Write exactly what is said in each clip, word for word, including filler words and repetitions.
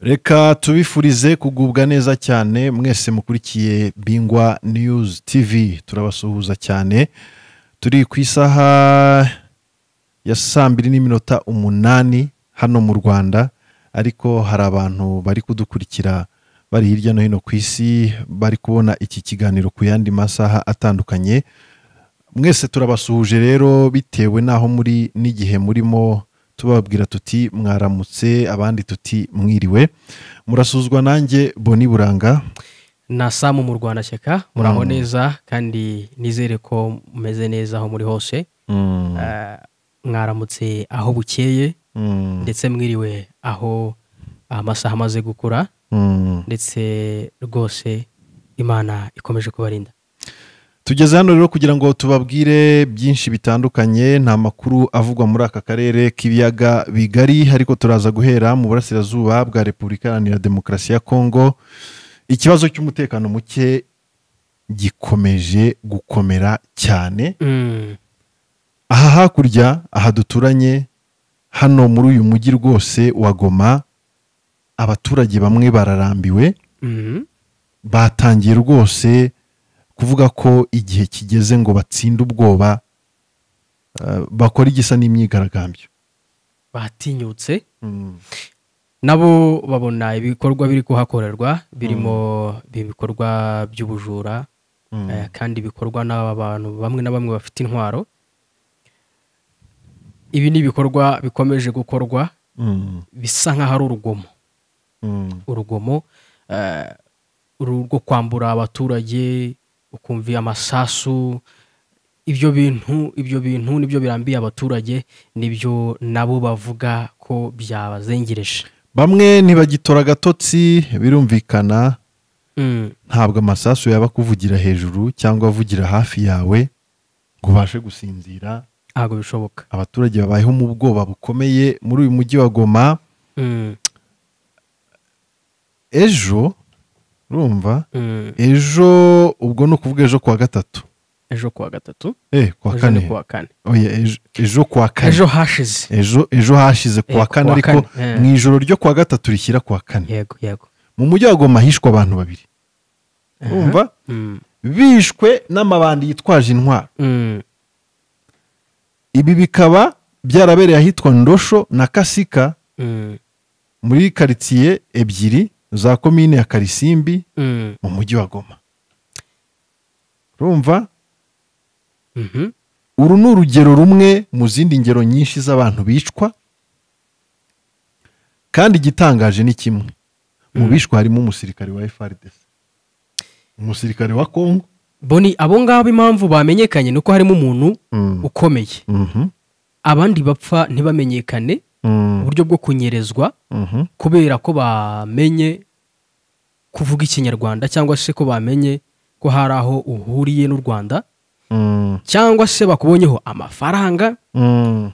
Reka tubifurize kugubwa neza cyane mwese mukurikiye Bingwa News T V, turabasuhuza cyane. Turi ku isaha ya saa mbiri n'iminota umunani hano mu Rwanda, ariko hari abantu bari kudukurikira bari hirya no hino ku isi, bari kubona iki kiganiro ku yandi masaha atandukanye. Mwese turabasuhuje rero bitewe naho muri n'igihe murimo, tubabwira tuti mwaramutse, abandi tuti mwiriwe. Murasuzwa nanjye Boni Buranga na Samu mu Rwanda Shyaka. Muraho mm. neza kandi nizere ko mumeze neza aho muri hose. mm. uh, mwaramutse aho bukeye, mm. ndetse mwiriwe aho amasaha amaze gukura, mm. ndetse rwose Imana ikomeje kubarinda. Tugeze hano rero kugira ngo tubabwire byinshi bitandukanye, nta makuru avugwa muri aka karere k'ibiyaga bigari, ariko turaza guhera mu burasirazuba bwa Repubulika Iharanira Demokarasi ya Kongo. Ikibazo cy'umutekano muke gikomeje gukomera cyane. mm. Aha hakurya, aha duturanye hano muri uyu mujyi rwose wa Goma, abaturage bamwe bararambiwe, mm. batangiye rwose kuvuga ko igihe kigeze ngo batsinde ubwoba, uh, bakora igisa n'imyigaragambyo. Batinyutse, mm. nabo babona ibikorwa biri kuhakorerwa birimo mm. ibikorwa by'ubujura, mm. uh, kandi bikorwa n'abantu bamwe na bamwe bafite intwaro. Ibi ni ibikorwa bikomeje gukorwa, mm. bisa nk'aho ari urugomo, mm. urugomo uh, rwo kwambura abaturage, ukumva amasasu. Ibyo bintu ibyo bintu nibyo birambiye abaturage, nibyo nabo bavuga ko byabazengereje. Bamwe ntibagitora agatotsi, birumvikana. mm. Ntabwo amasasu yaba kuvugira hejuru cyangwa avugira hafi yawe ngo ubashe gusinzira. Ntabwo bishoboka. Abaturage babayeho mu bwoba bukomeye muri uyu mujyi wa Goma. mm. Ejo urumva, mm. ejo ubwo no kuvuga ejo kwa gatatu ejo kwa gatatu eh kwa kane kwa kane oya ejo ejo kwa kane ejo hashize ejo ejo hashize kwa kane, ariko mu ijoro ryo kwa gatatu rishyira kwa kane. Yego yego. Mu mujyi wa Goma hishwe abantu babiri, urumva, mm. bishwe n'amabandi yitwaje intwaro. mm. Ibi bikaba byarabereye ahitwa Ndosho na Kasika, mm. muri quartier ebyiri za komine ya Karisimbi, mm. mu mujyi wa Goma. Urumva, mm -hmm. uru ni urugero rumwe mu zindi ngero nyinshi z'abantu bicwa, kandi igitangaje ni kimwe, mu bishwa harimo umusirikare wa F R D C, umusirikare wa Kongo. Boni, abo ngabo impamvu bamenyekanye nuko harimo umuntu mm. ukomeye, mm -hmm. abandi bapfa ntibamenyekane, mm. uburyo bwo kunyerezwa, mm -hmm. kubera ko bamenye kuvuga ikinyarwanda, cyangwa se ko bamenye ko hari aho uhuriye n'u Rwanda, mm. cyangwa se bakubonyeho amafaranga, mm.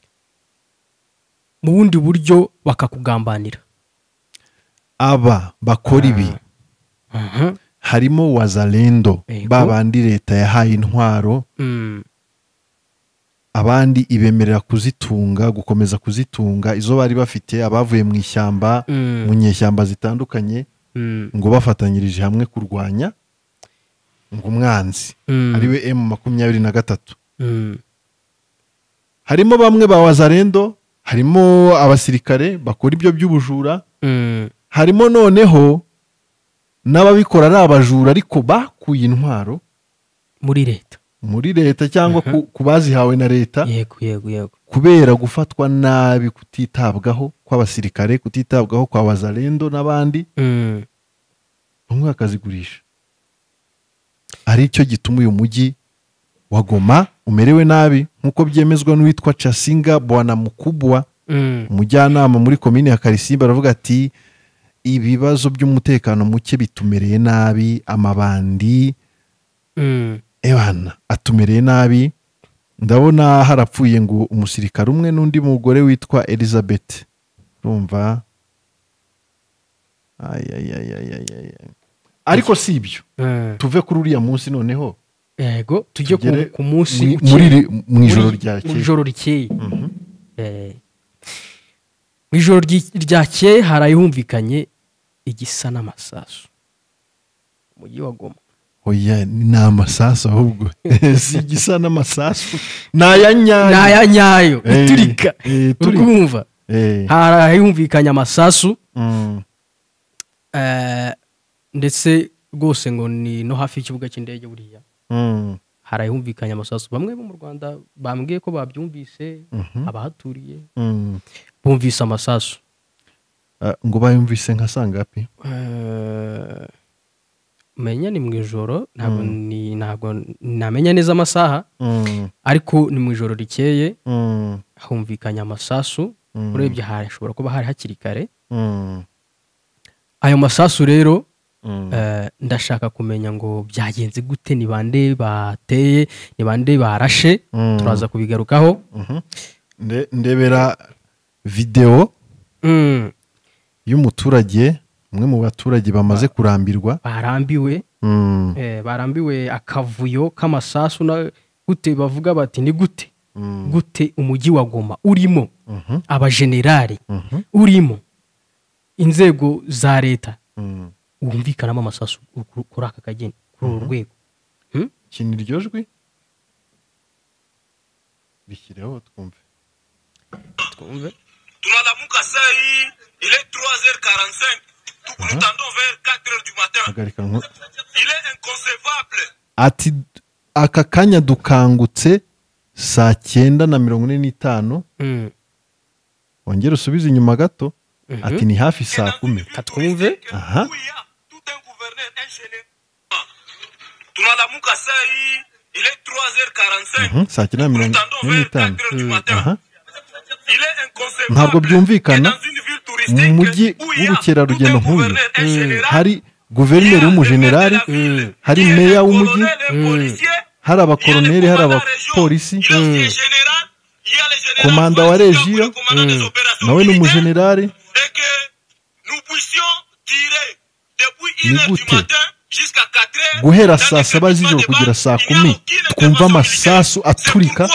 mu bundi buryo bakakugambanira. Aba bakora ibi uh -huh. harimo Wazalendo, babandi leta yahaye intwaro, mm. abandi ibemerera kuzitunga, gukomeza kuzitunga, izo bari bafite, abavuye mu ishyamba, mm. mu nyeshyamba zitandukanye, mm. ngo bafatanyirije hamwe kurwanya ngo umwanzi, mm. ariwe M makumyabiri na gatatu. mm. Harimo bamwe ba Wazalendo, harimo abasirikare bakora ibyo by'ubujura, mm. harimo noneho n'ababikora ari abajura ariko bakuye intwaro muri leta muri leta cyangwa uh -huh. ku bazihawe na leta. Yego yego yego. Kubera gufatwa nabi, kutitabwaho kw'abasirikare, kutitabwaho kwa Wazalendo n'abandi, mm. bamwe bakazigurisha. Ari cyo gituma uyu mujyi wa Goma umerewe nabi, nk'uko byemezwa n'uwitwa Chasinga Bwana Mukubwa, mm. umujyanama muri komine ya Karisimbi. Aravuga ati ibibazo by'umutekano muke bitumereye nabi, amabandi mm. ebana atumereye nabi. Ndabona harapfuye ngo umusirikare umwe n'undi mugore witwa Elizabeth, urumva. ay ay ay ay ay ariko si ibyo, mm. tuve kuri uriya munsi noneho, yego, tujye ku munsi muri mu ijoro ryakeye, mu ijoro rikeye. mhm eh mu ijoro ryakeye harayumvikanye igisa n'amasasu umujyi wa Goma. Oya ni amasasu ahubwo si igisa n'amasasu naya nyayo naya nyayo uturika urumva harayumvikanye amasasu ndetse rwose ngo ni no hafi y'ikibuga cy'indege buriya harayumvikanye amasasu. Bamwe bo mu Rwanda bambwiye ko babyumvise, abahaturiye bumvise amasasu. Ngo bayumvise nka sangapi? Menya ni mu ijoro, ntabwo ni ntabwo namenya neza amasaha, ariko ni mu ijoro rikeye humvikanye amasasu. Urebye hashobora kuba hari hakiri kare. Ayo masasu rero ndashaka kumenya ngo byagenze gute, ni bande bateye, ni bande barashe, turaza kubigarukaho. Ndebera video y'umuturage, umwe mu baturage bamaze kurambirwa, barambiwe eh barambiwe akavuyo k'amasasu na gute, bavuga bati ni gute gute umujyi wa Goma urimo aba generali, urimo inzego za leta, wumvikanamo amasasu kuri aka kageni, kuri urwego. Kini iryo jwi bishyireho twumve twumve. Tunalamuka saa hii il est trois heures quarante-cinq, nous tendons vers quatre heures du matin. Il est inconcevable. Ati aka kanya dukangutse saa cyenda na mirongo ine n'itanu. Wongera usubize inyuma gato. Ati ni hafi saa kumi. Katwumve. Aha. Tunalamuka saa hii il est trois heures quarante-cinq, saa cyenda na mirongo ine n'itanu. Aha. Ntabwo byumvikana mu mujyi w'ubukerarugendo nk'uyu hari guverineri w'umujenerali, hari meya w'umujyi, hari abakoroneri, hari abapolisi, komanda wa regiyo nawe n'umujenerali. Ni gute guhera saa saba z'ijoro kugera saa kumi twumva amasasu aturika,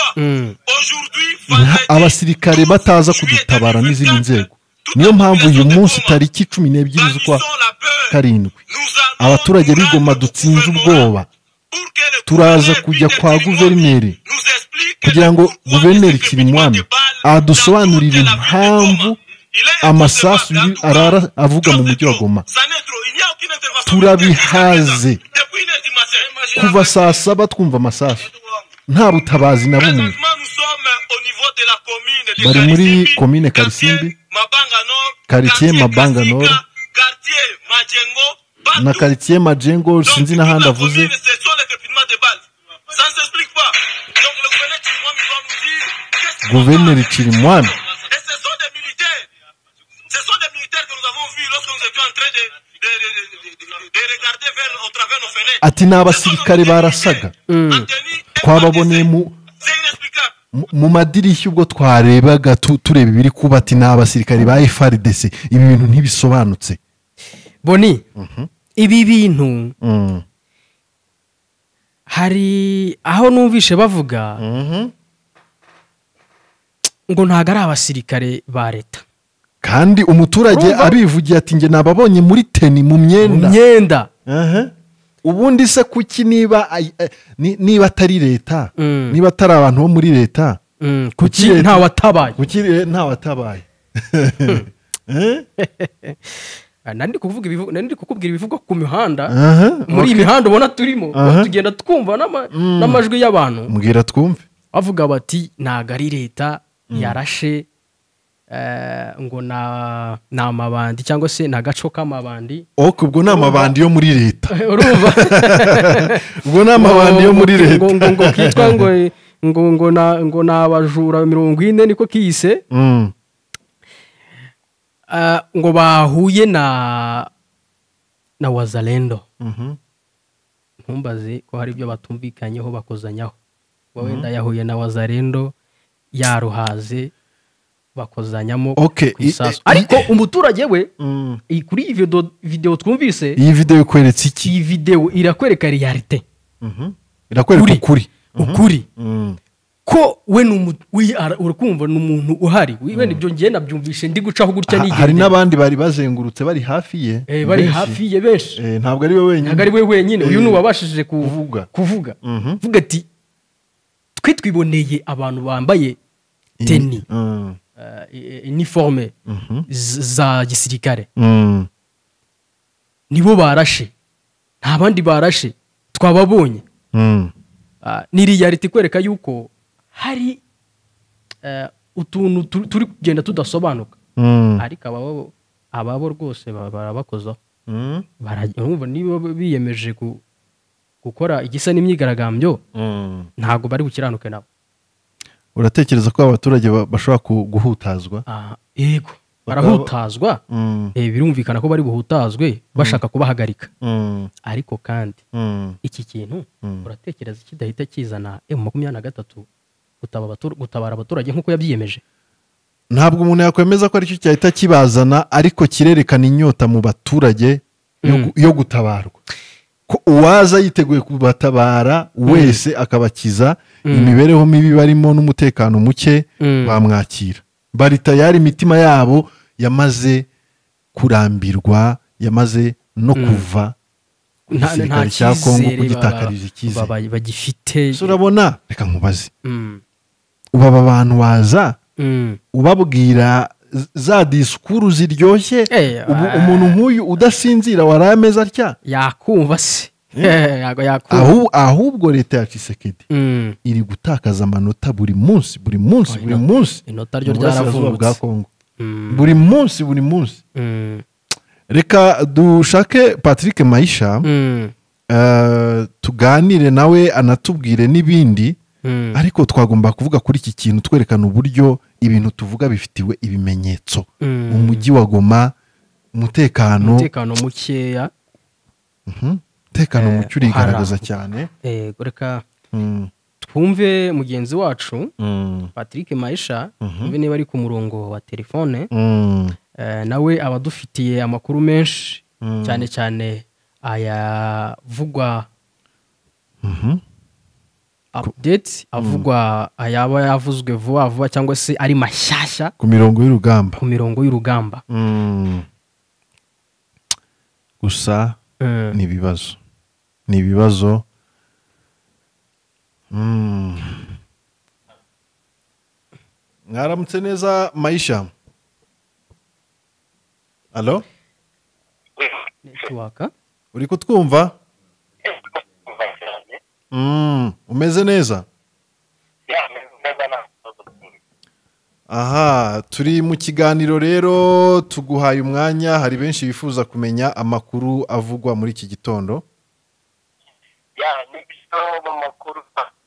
abasirikare bataza kudutabara n'izindi nzego? Niyo mpamvu uyu munsi tariki cumi n'ebyiri z'ukwa karindwi abaturage b'i Goma dutsinze ubwoba, turaza kujya kwa guverineri kugira ngo guverineri Kirimwami adusobanurire impamvu amasasu arara avuga mu mujyi wa Goma. Turabihaze kuva saa saba twumva amasasu, nta butabazi na bumwe. Bari muri komine Karisimbi, quartier Mabanga Nord na quartier Majengo, sinzi n'ahandi avuze. Guverineri Kirimwami ati n'abasirikare barasaga, twababoneye mu mu madirishya ubwo twarebaga tureba ibiri kuba. Ati n'abasirikare ba F R D C, ibi bintu ntibisobanutse. Boni ibi bintu hari aho numvishe bavuga ngo ntago ari abasirikare ba leta, kandi umuturage abivugiye ati nge nababonye muri teni mu myenda myenda. Ubundi se kuki niba niba atari leta, niba atari abantu bo muri leta, kuki nta watabaye? Kuki nta watabaye? Nandi kuvuga ibivuga, nandi kukubwira ibivuga ku mihanda, muri imihanda ubona turimo, tugenda twumva n'amajwi y'abantu. Mbwira twumve. Bavuga bati ntago ari leta yarashe, ngo na namabandi cyangwa se nagaco k'amabandi. Ok, ubwo namabandi yo muri leta. Urumva? Ubwo namabandi yo muri leta. Ngo ngo kitwa ngo ngo ngo na ngo nabajura mirongo ine niko kiyise. Ngo bahuye na na Wazalendo. Ntumbaze ko hari ibyo batumvikanyeho bakozanyaho. Wenda yahuye na Wazalendo yaruhaze bakozanyamo kwisasu. Ariko umuturage we kuri iyi video twumvise, iyi video ikweretse iki? Iyi video irakwereka realite, irakwereka ukuri ukuri ko we urakumva n'umuntu uhari wenda ibyo ngiye nabyumvishe ndi gucaho gutya nigende hari n'abandi bari bazengurutse bari hafi ye eh bari hafi ye benshi eh ntabwo ari we wenyine ntabwo ari we wenyine uyu nubabashije kuvuga kuvuga vuga ati twe twiboneye abantu bambaye teni uniforme za gisirikare nibo barashe nta bandi barashe twababonye ni reality kwereka yuko hari utuntu turi kugenda tudasobanuka ariko ababo ababo rwose barabakoza barumva niba biyemeje gukora igisa n'imyigaragambyo ntago bari gukiranuke nabo. Uratekereza ko abaturage bashobora guhutazwa? Yego barahutazwa eh birumvikana ko bari buhutazwe bashaka kubahagarika ariko kandi iki kintu uratekereza kidahita kizana M makumyabiri na gatatu gutabara abaturage nkuko yabyiyemeje? Ntabwo umuntu yakwemeza ko ari cyo cyahita kibazana ariko kirerekana inyota mu baturage yo gutabarwa ko uwaza yiteguye kubatabara wese akabakiza imibereho mibi barimo n'umutekano muke bamwakira bari tayari imitima yabo yamaze kurambirwa yamaze no kuva nta cya Kongo kugitakarije ikize bagifite. Urabona reka nkubaze ubaba abantu waza ubabwira za disikuru ziryoshye umuntu nk'uyu udasinzira warameza atya yakumva se ahubwo leta ya Tshisekedi iri gutakaza amanota buri munsi buri munsi buri munsi inota ryo ryaravumutse buri munsi buri munsi. Reka dushake Patrick Maisha tuganire nawe anatubwire n'ibindi ariko twagomba kuvuga kuri iki kintu twerekana uburyo ibintu tuvuga bifitiwe ibimenyetso mu mujyi wa Goma umutekano umutekano mukeya umutekano muke urigaragaza cyane. Yego reka twumve mugenzi wacu Patrick Maisha umve niba ari ku murongo wa telefone nawe abadufitiye amakuru menshi cyane cyane ayavugwa update avugwa ayaba yavuzwe vuba vuba cyangwa se ari mashyashya ku mirongo y'urugamba ku mirongo y'urugamba gusa ni ibibazo ni ibibazo mwaramutse neza Maisha? Allo network uri kutwumva? Mm, umeze neza? Aha, turi mu kiganiro rero tuguhaye umwanya hari benshi bifuza kumenya amakuru avugwa muri iki gitondo. Ya, ni byo makuru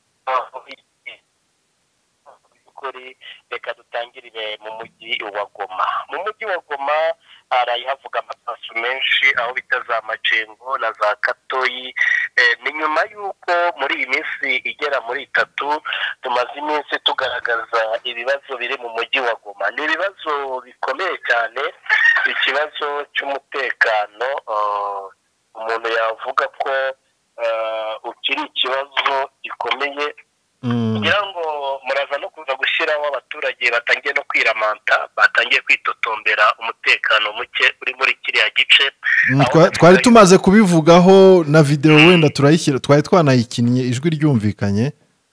kuri reka dutangirire mu mujyi wa Goma. Mu mujyi wa Goma arayihavuga amasasu menshi aho bitaza amacengo na za Katoyi. Ni nyuma yuko muri iyi minsi igera muri itatu tumaze iminsi tugaragaza ibibazo biri mu mujyi wa Goma. Ni ibibazo bikomeye cyane, ikibazo cy'umutekano umuntu yavuga ko ukiri ikibazo gikomeye kugira ngo muraza no kuza gushyiraho abaturage batangiye no kwiramanta batangiye kwitotombera umutekano muke uri muri kiriya gice. Twari tumaze kubivugaho na video wenda turayishyira twari twanayikinnye ijwi ryumvikanye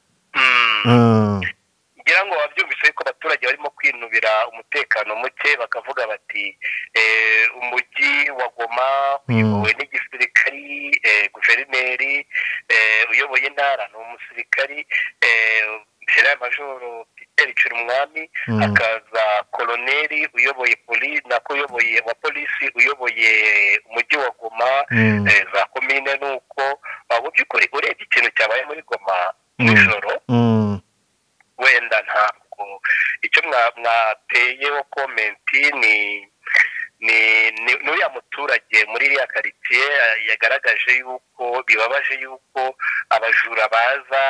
ngira ngo wabyumvise ko abaturage barimo kwinubira umutekano muke bakavuga bati umujyi wa Goma uyobowe n'igisirikari, guverineri uyoboye intara ni umusirikari General Major Peter Chirumwami, akaza koloneli uyoboye polisi nako uyoboye wa polisi uyoboye umujyi wa Goma, za komine nuko mu by'ukuri urebye ikintu cyabaye muri Goma nijoro wenda ntabwo icyo mwateyeho komenti ni ni n'uriya muturage muri iriya karitsiye yagaragaje yuko bibabaje yuko abajura baza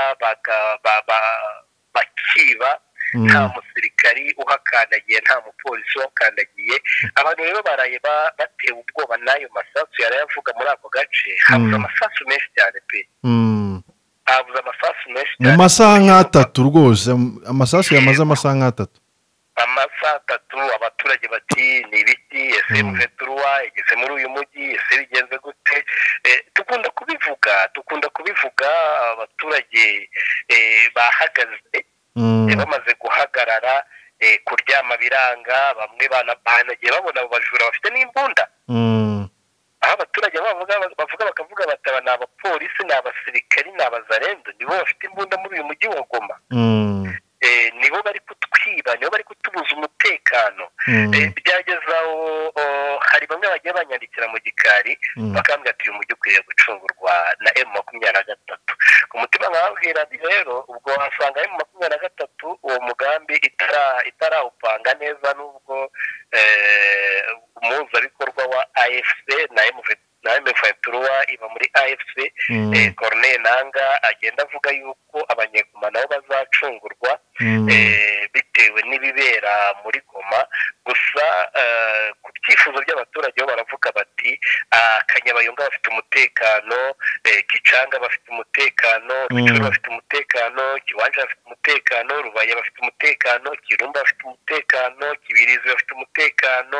bakiba nta musirikari uhakandagiye nta mupolisi uhakandagiye. Abantu rero baraye batewe ubwoba n'ayo masasu yarayavuga muri ako gace, habuze amasasu menshi cyane pe habuze amasasu menshi mu masaha nk'atatu rwose amasasu yamaze amasaha nk'atatu amasaha atatu abaturage bati ni ibiti ese muveturuwa igeze muri uyu mujyi ese bigenze gute dukunda kubivuga dukunda kubivuga abaturage bahagaze bamaze guhagarara kuryama biranga bamwe banagiye babona abo bajura bafite n'imbunda aho abaturage bavuga bavuga bakavuga bataba ni abapolisi ni abasirikari ni abazarendo nibo bafite imbunda muri uyu mujyi wa Goma nibo bari kutwiba nibo bari kutubuza umutekano byageza aho hari bamwe bagiye banyandikira mu gikari bakambwira ati uyu mujyi ukwiye gucungurwa na emu makumyabiri na gatatu ku mutima nkababwira rero ubwo wasanga emu makumyabiri na gatatu uwo mugambi itarawupanga neza n'ubwo umuhuzabikorwa wa A F C na emu ventura iba muri A F C Corneille Nangaa agenda avuga yuko abanyegoma nabo bazacungurwa bitewe n'ibibera muri Goma gusa ku byifuzo by'abaturage bo baravuga bati Kanyabayonga bafite umutekano Kicanga bafite umutekano Rucuru bafite umutekano Kiwanja bafite umutekano Rubaya bafite umutekano Kirumba bafite umutekano Kibirizi bafite umutekano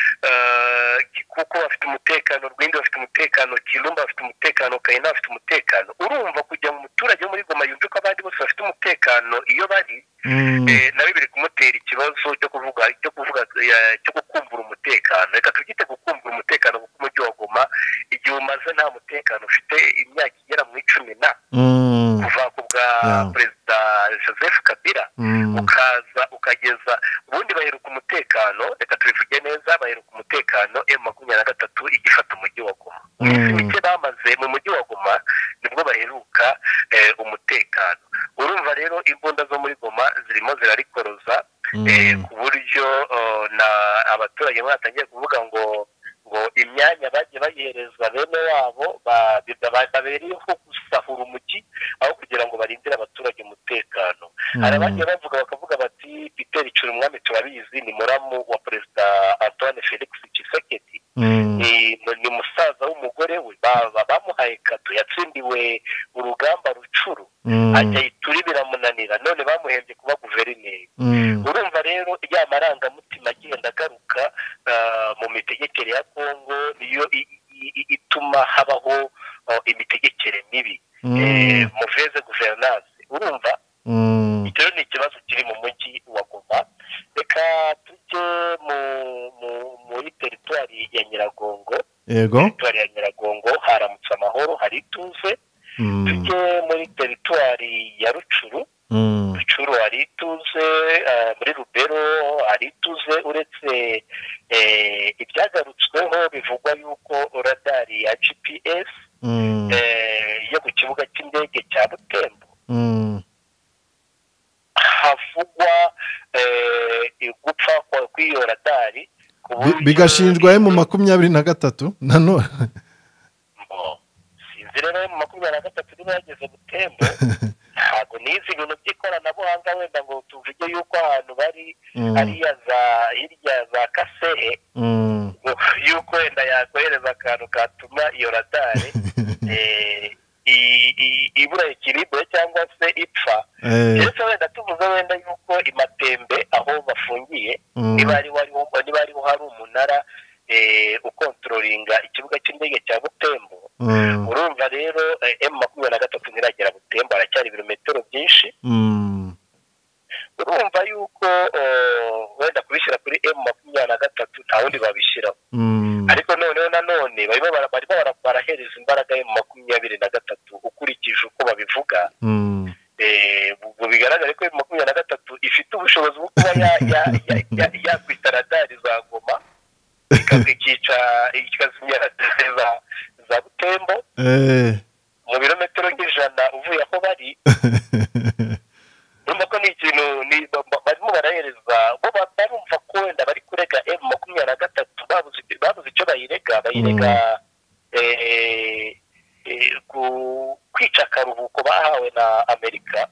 Kikuko bafite umutekano Rwindi bafite umutekano Kirumba bafite umutekano Kayina bafite umutekano urumva kujya mu muturage muri Goma yumve ko abandi bose bafite umutekano iyo bari nawe biri kumutera ikibazo cyo kuvuga cyo kuvuga cyo gukumbura umutekano reka tugite gukumbura umutekano kuko umujyi wa Goma igihe umaze nta mutekano ufite imyaka igera mu icumi na kuva ku bwa perezida Joseph Kabila ukaza ukageza ubundi baheruka umutekano reka tubivuge neza baheruka umutekano emu makumyabiri na gatatu igifata umujyi wa Goma iminsi bamaze mu mujyi wa Goma nibwo baheruka umutekano urumva rero imbunda zo muri Goma zirimo zirarikoroza ku buryo na abaturage batangiye kuvuga ngo ngo imyanya bagiye bayihereza bene wabo babereyeho gusahura umujyi aho kugira ngo barindire abaturage umutekano hari abagiye bavuga bakavuga bati Peter Chirumwami turabizi ni muramu wa perezida Antoine Felix Tshisekedi ni musaza w'umugore we bamuhaye kato yatsindiwe urugamba Rucuru ajya ituri biramunanira none bamuhembye kuba guverineri urumva rero ya marangamutima agenda agaruka mu mitegekere ya Kongo niyo ituma habaho imitegekere mibi muveze guverinance urumva icyo ni ikibazo kiri mu mujyi wa Goma reka tujye muri teritwari ya Nyiragongo yego teritwari ya Nyiragongo haramutse amahoro hari ituze tujye muri teritwari ya Rucuru Rucuru hari ituze muri Rubero hari ituze uretse ibyagarutsweho bivugwa yuko radari ya G P S yo ku kibuga cy'indege cya Butembo havugwa gupfa kw'iyo radari bigashinjwa mu makumyabiri na gatatu nanone sinzi rero mu makumyabiri na gatatu niba yageze Butembo ntabwo nizi ibintu by'ikoranabuhanga wenda ngo tuvuge yuko ahantu bari hariya za hirya za Kasehe yuko wenda yakohereza akantu katuma iyo radari ibura ikiribwe cyangwa se ipfa ndetse wenda tuvuze wenda yuko imatembe aho bafungiye niba ari hari umunara ukontrolinga ikibuga cy'indege cya Butembo urumva rero emu makumyabiri na gatatu ntiragera Butembo aracyari ibirometero byinshi urumva yuko wenda kubishyira kuri emu makumyabiri na gatatu nta wundi babishyiraho ariko noneho nanone barimo barahereza imbaraga emu makumyabiri na gatatu ukurikije uko babivuga bigaragara ko emu makumyabiri na gatatu ifite ubushobozi bwo kuba yakwita radari za Goma ikazikica ikazimya radari za Butembo mu birometero nk'ijana uvuye aho bari urumva ko ni ikintu barimo barahereza bo barumva ko wenda bari kurega emu makumyabiri na gatatu babuze icyo bayirega bayirega kwica akaruhuko bahawe na Amerika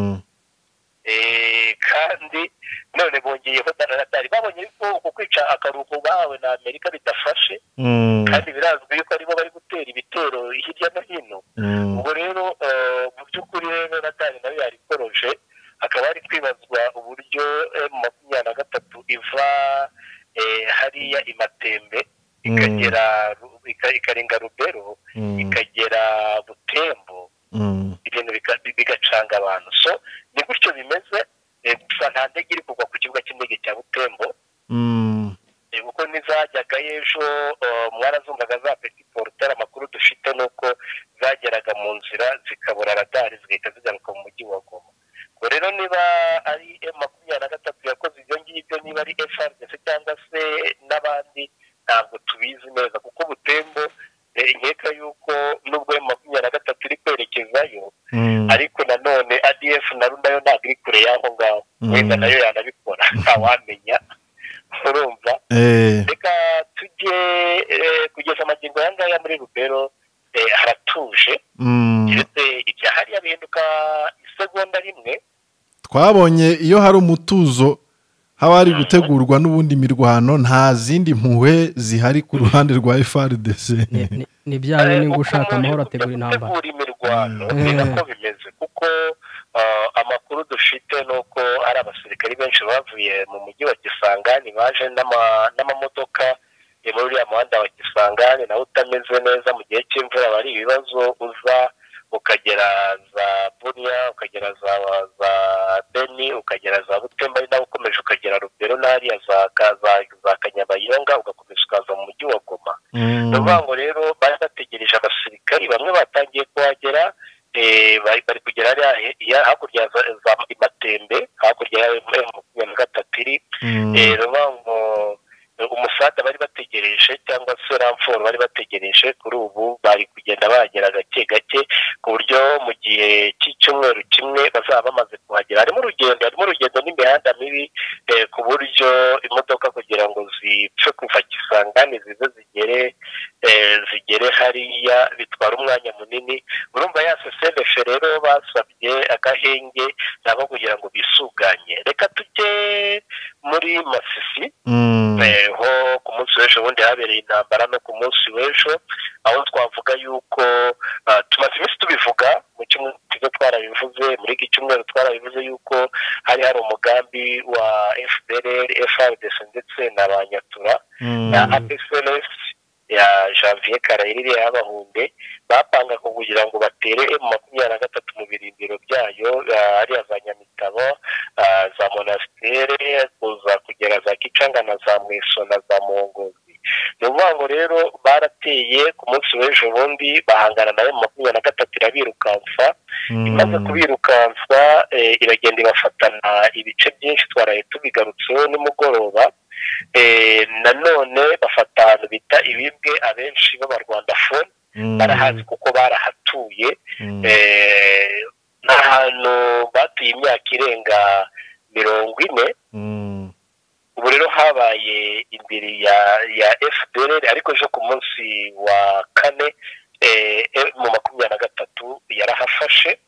kandi none bongeyeho radari babonye ko uko kwica akaruhuko bahawe na Amerika bidafashe kandi birazwi yuko aribo bari gutera ibitero hirya no hino ubwo rero mu by'ukuri ikagera ikarenga Rubero ikagera Butembo ibintu bigacanga abantu so ni gutyo bimeze gusa nta ndege iri kugwa ku kibuga cy'indege cya Butembo kuko nizajyaga ejo mwarazumvaga za petit porteur amakuru dufite nuko zageraga mu nzira zikabura radari zigahita zigaruka mu mujyi wa Goma ngo rero niba ari M makumyabiri na gatatu yakoze ibyo ngibyo niba ari F A R D C cyangwa se n'abandi ntabwo tubizi neza kuko Butembo inkeka yuko nubwo M makumyabiri na gatatu iri kwerekezayo ariko nanone A D F na nayo ntabwo iri kure y'aho ngaho wenda nayo yanabikora ntawamenya urumva reka tujye kugeza amagingo aya ngaya muri Rubero haratuje ndetse ibya hariya bihinduka isegonda rimwe twabonye iyo hari umutuzo haba hari gutegurwa n'ubundi mirwano nta zindi mpuhwe zihari ku ruhande rwa F A R D C ni byawe ni gushaka amahoro ategura intambara gutegura imirwano ni nako bimeze kuko amakuru dufite nuko ari abasirikari benshi bavuye mu mujyi wa Kisangani baje n'amamodoka muri uriya muhanda wa Kisangani nawe utameze neza mu gihe cy'imvura bari ibibazo uza ukagera za Bunia ukagera za za Beni ukagera za Butembo nawe ukomeje ukagera Rubero n'ariya za za za Kanyabayonga ugakomeza ukaza mu mujyi wa Goma n'ubango rero bari bategereje abasirikari bamwe batangiye kuhagera bari bari kugera hariya hakurya za Matembe hakurya ya makumyabiri na gatatu iri n'ubango umusada bari bategereje cyangwa se ramforo bari bategereje kuri ubu bari kugenda bagera gake gake ku buryo mu gihe cy'icyumweru kimwe bazaba bamaze kuhagera harimo urugendo harimo urugendo n'imihanda mibi ku buryo imodoka kugira ngo zipfe kuva Kisangani zize zigere zigere hariya bitwara umwanya munini urumva ya S S N F rero basabye agahenge nabo kugira ngo bisuganye reka tujye muri Masisi ho ku munsi w'ejo bundi habereye intambara no ku munsi w'ejo aho twavuga yuko tumaze iminsi tubivuga mu cyumweru kigo twarabivuze muri iki cyumweru twarabivuze yuko hari hari umugambi wa F D L R F A R D C ndetse na Banyatura na A P C L F ya Janvier Karayirire y'abahunde bapanga kugira ngo batere M makumyabiri na gatatu mu birindiro byayo ariya za Nyamitabo za Monastere kuza kugera za Kicanga na za Mweso na za Mongozi n'ubango rero barateye ku munsi w'ejo bundi bahangana na M makumyabiri na gatatu irabirukansa imaze kubirukansa iragenda ibafatana ibice byinshi twaraye tubigarutseho nimugoroba nanone bafata ahantu bita Ibibwe abenshi b'abarwandafone barahazi kuko barahatuye n'ahantu batuye imyaka irenga mirongo ine ubu rero habaye imbere ya ya F D L R ariko ejo ku munsi wa kane mu makumyabiri na gatatu yarahafashe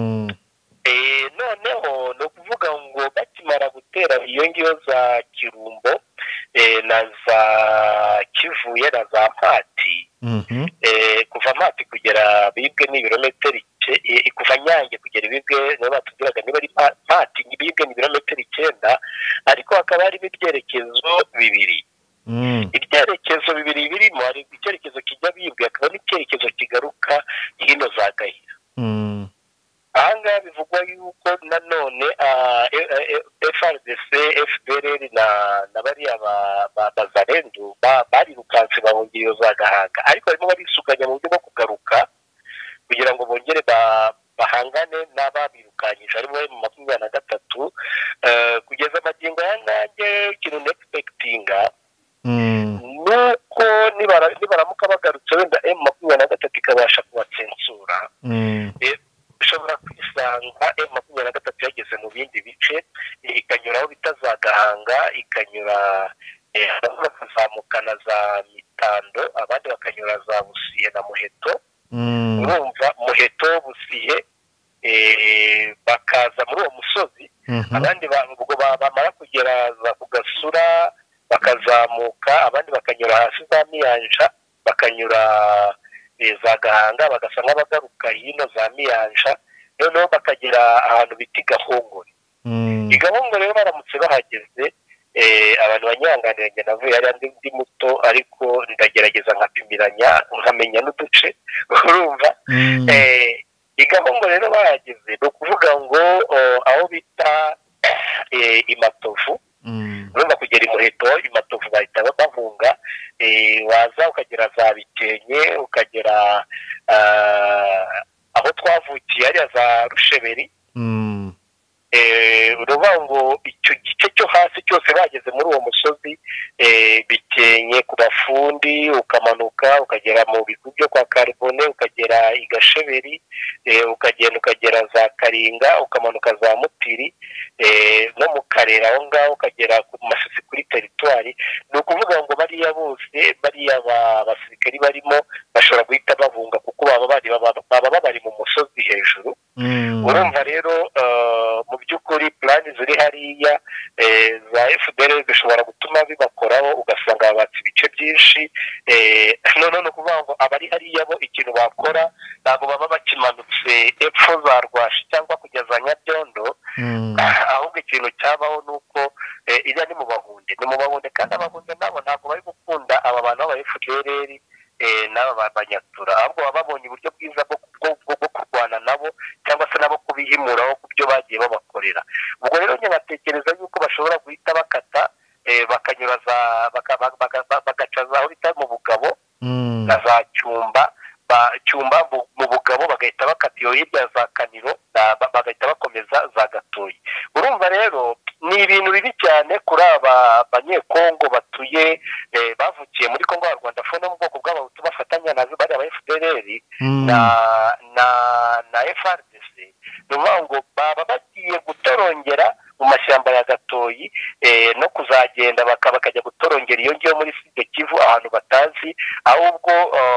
noneho ni ukuvuga ngo bakimara gutera iyo ngiyo za Kirumbo na za Kivuye na za Mpati kuva Mpati kugera Bibwe ni ibirometero kuva Nyange kugera Ibibwe nibo batubwiraga niba ari Mpati Bibwe ni ibirometero icyenda ariko hakaba harimo ibyerekezo bibiri ibyerekezo bibiri birimo hari icyerekezo kijya Bibwe hakaba n'icyerekezo kigaruka hino za Gahira ahangaha bivugwa yuko nanone F A R D C F D L R na bariya bazarendu barirukanse bahungira iyo za Gahanga ariko barimo barisuganya mu buryo bwo kugaruka kugira ngo bongere bahangane n'ababirukanyije harimo mu makumyabiri na gatatu kugeza amagingo yanjye ikintu negispektinga nuko nibaramuka bagarutse wenda M makumyabiri na gatatu ikabasha kubatsensura ushobora kwisanga M makumyabiri na gatatu yageze mu bindi bice ikanyura aho bita za Gahanga ikanyura bakazamukana za Mitando abandi bakanyura za Busihe na Muheto urumva Muheto Busihe bakaza muri uwo musozi abandi bamara kugera za Kugasura bakazamuka abandi bakanyura hasi za Miyanja bakanyura za Gahanga bagasa nk'abagaruka hino za Miyanja noneho bakagera ahantu bita Gahongore Igahongore rero baramutse bahageze abantu banyihanganira njye navuye ari ndi muto ariko ndagerageza nkapimiranya nkamenya n'uduce urumva igahungu rero bahageze ni ukuvuga ngo aho bita imatovu urumva kugera imuheto imatovu bahita bahunga waza ukagera za bikenke ukagera aho twavukiye hariya za rusheberi uruvuga ngo icyo gice cyo hasi cyose bageze muri uwo musozi bikenke ku bafundi ukamanuka ukagera mu bigo byo kwa Karibone ukagera i Gasheberi ukagenda ukagera za Karinga ukamanuka za Mutiri no mu Karera aho ngaho ukagera ku Masisi kuri teritwari ni ukuvuga ngo bariya bose bariya abasirikari barimo bashobora guhita babunga kuko baba bari baba bari mu musozi hejuru urumva rero mu by'ukuri plani ziri hariya za F D L bishobora gutuma bibakoraho ugasanga babatse ibice byinshi none no kuvuga ngo abari hariya bo ikintu bakora ntabwo baba bakimanutse epfo za Rwashi cyangwa kugeza Nyabyondo ahubwo ikintu cyabaho ni uko iriya ni mu Bahunde ni mu Bahunde kandi Abahunde nabo ntabwo bari gukunda aba bantu b'aba F D L n'aba banyatura ahubwo baba babonye uburyo bwiza bwo kurwana nabo cyangwa se nabo kubihimuraho ku byo bagiye babakorera ubwo rero njye batekereza yuko bashobora guhita bakata bakanyura za bagaca za aho bita mu Bugabo na za Cyumba Cyumba mu Bugabo bagahita bakata iyo hirya za Kaniro bagahita bakomeza za Gatoyi urumva rero ni ibintu bibi cyane kuri aba banyekongo batuye bavukiye muri Kongo ya Rwanda fo no mu bwoko bw'abahutu bafatanya nazo bari aba F D L na na na F R D C nuvuga ngo baba bagiye gutorongera mu mashyamba ya Gatoyi no kuzagenda bakajya gutorongera iyo ngiyo muri Sud Kivu ahantu batazi ahubwo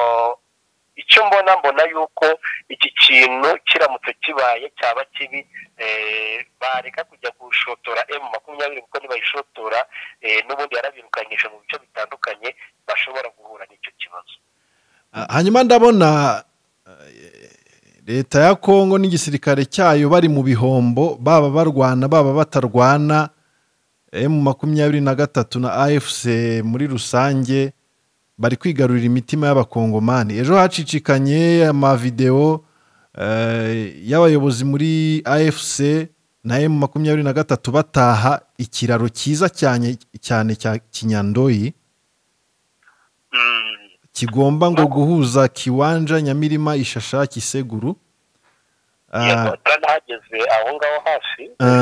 icyo mbona mbona yuko iki kintu kiramutse kibaye cyaba kibi bareka kujya gushotora M makumyabiri kuko nibayishotora n'ubundi yarabirukanyije mu bice bitandukanye bashobora guhura n'icyo kibazo hanyuma ndabona leta ya Kongo n'igisirikare cyayo bari mu bihombo baba barwana baba batarwana M makumyabiri na gatatu na A F C muri rusange bari kwigarurira imitima y'abakongomani ejo hacicikanye amavideo y'abayobozi muri A F C na M makumyabiri na gatatu bataha ikiraro cyiza cyane cyane cya Kinyandoyi kigomba ngo guhuza Kiwanja Nyamirima Ishasha Kiseguru nahageze aho ngaho hafi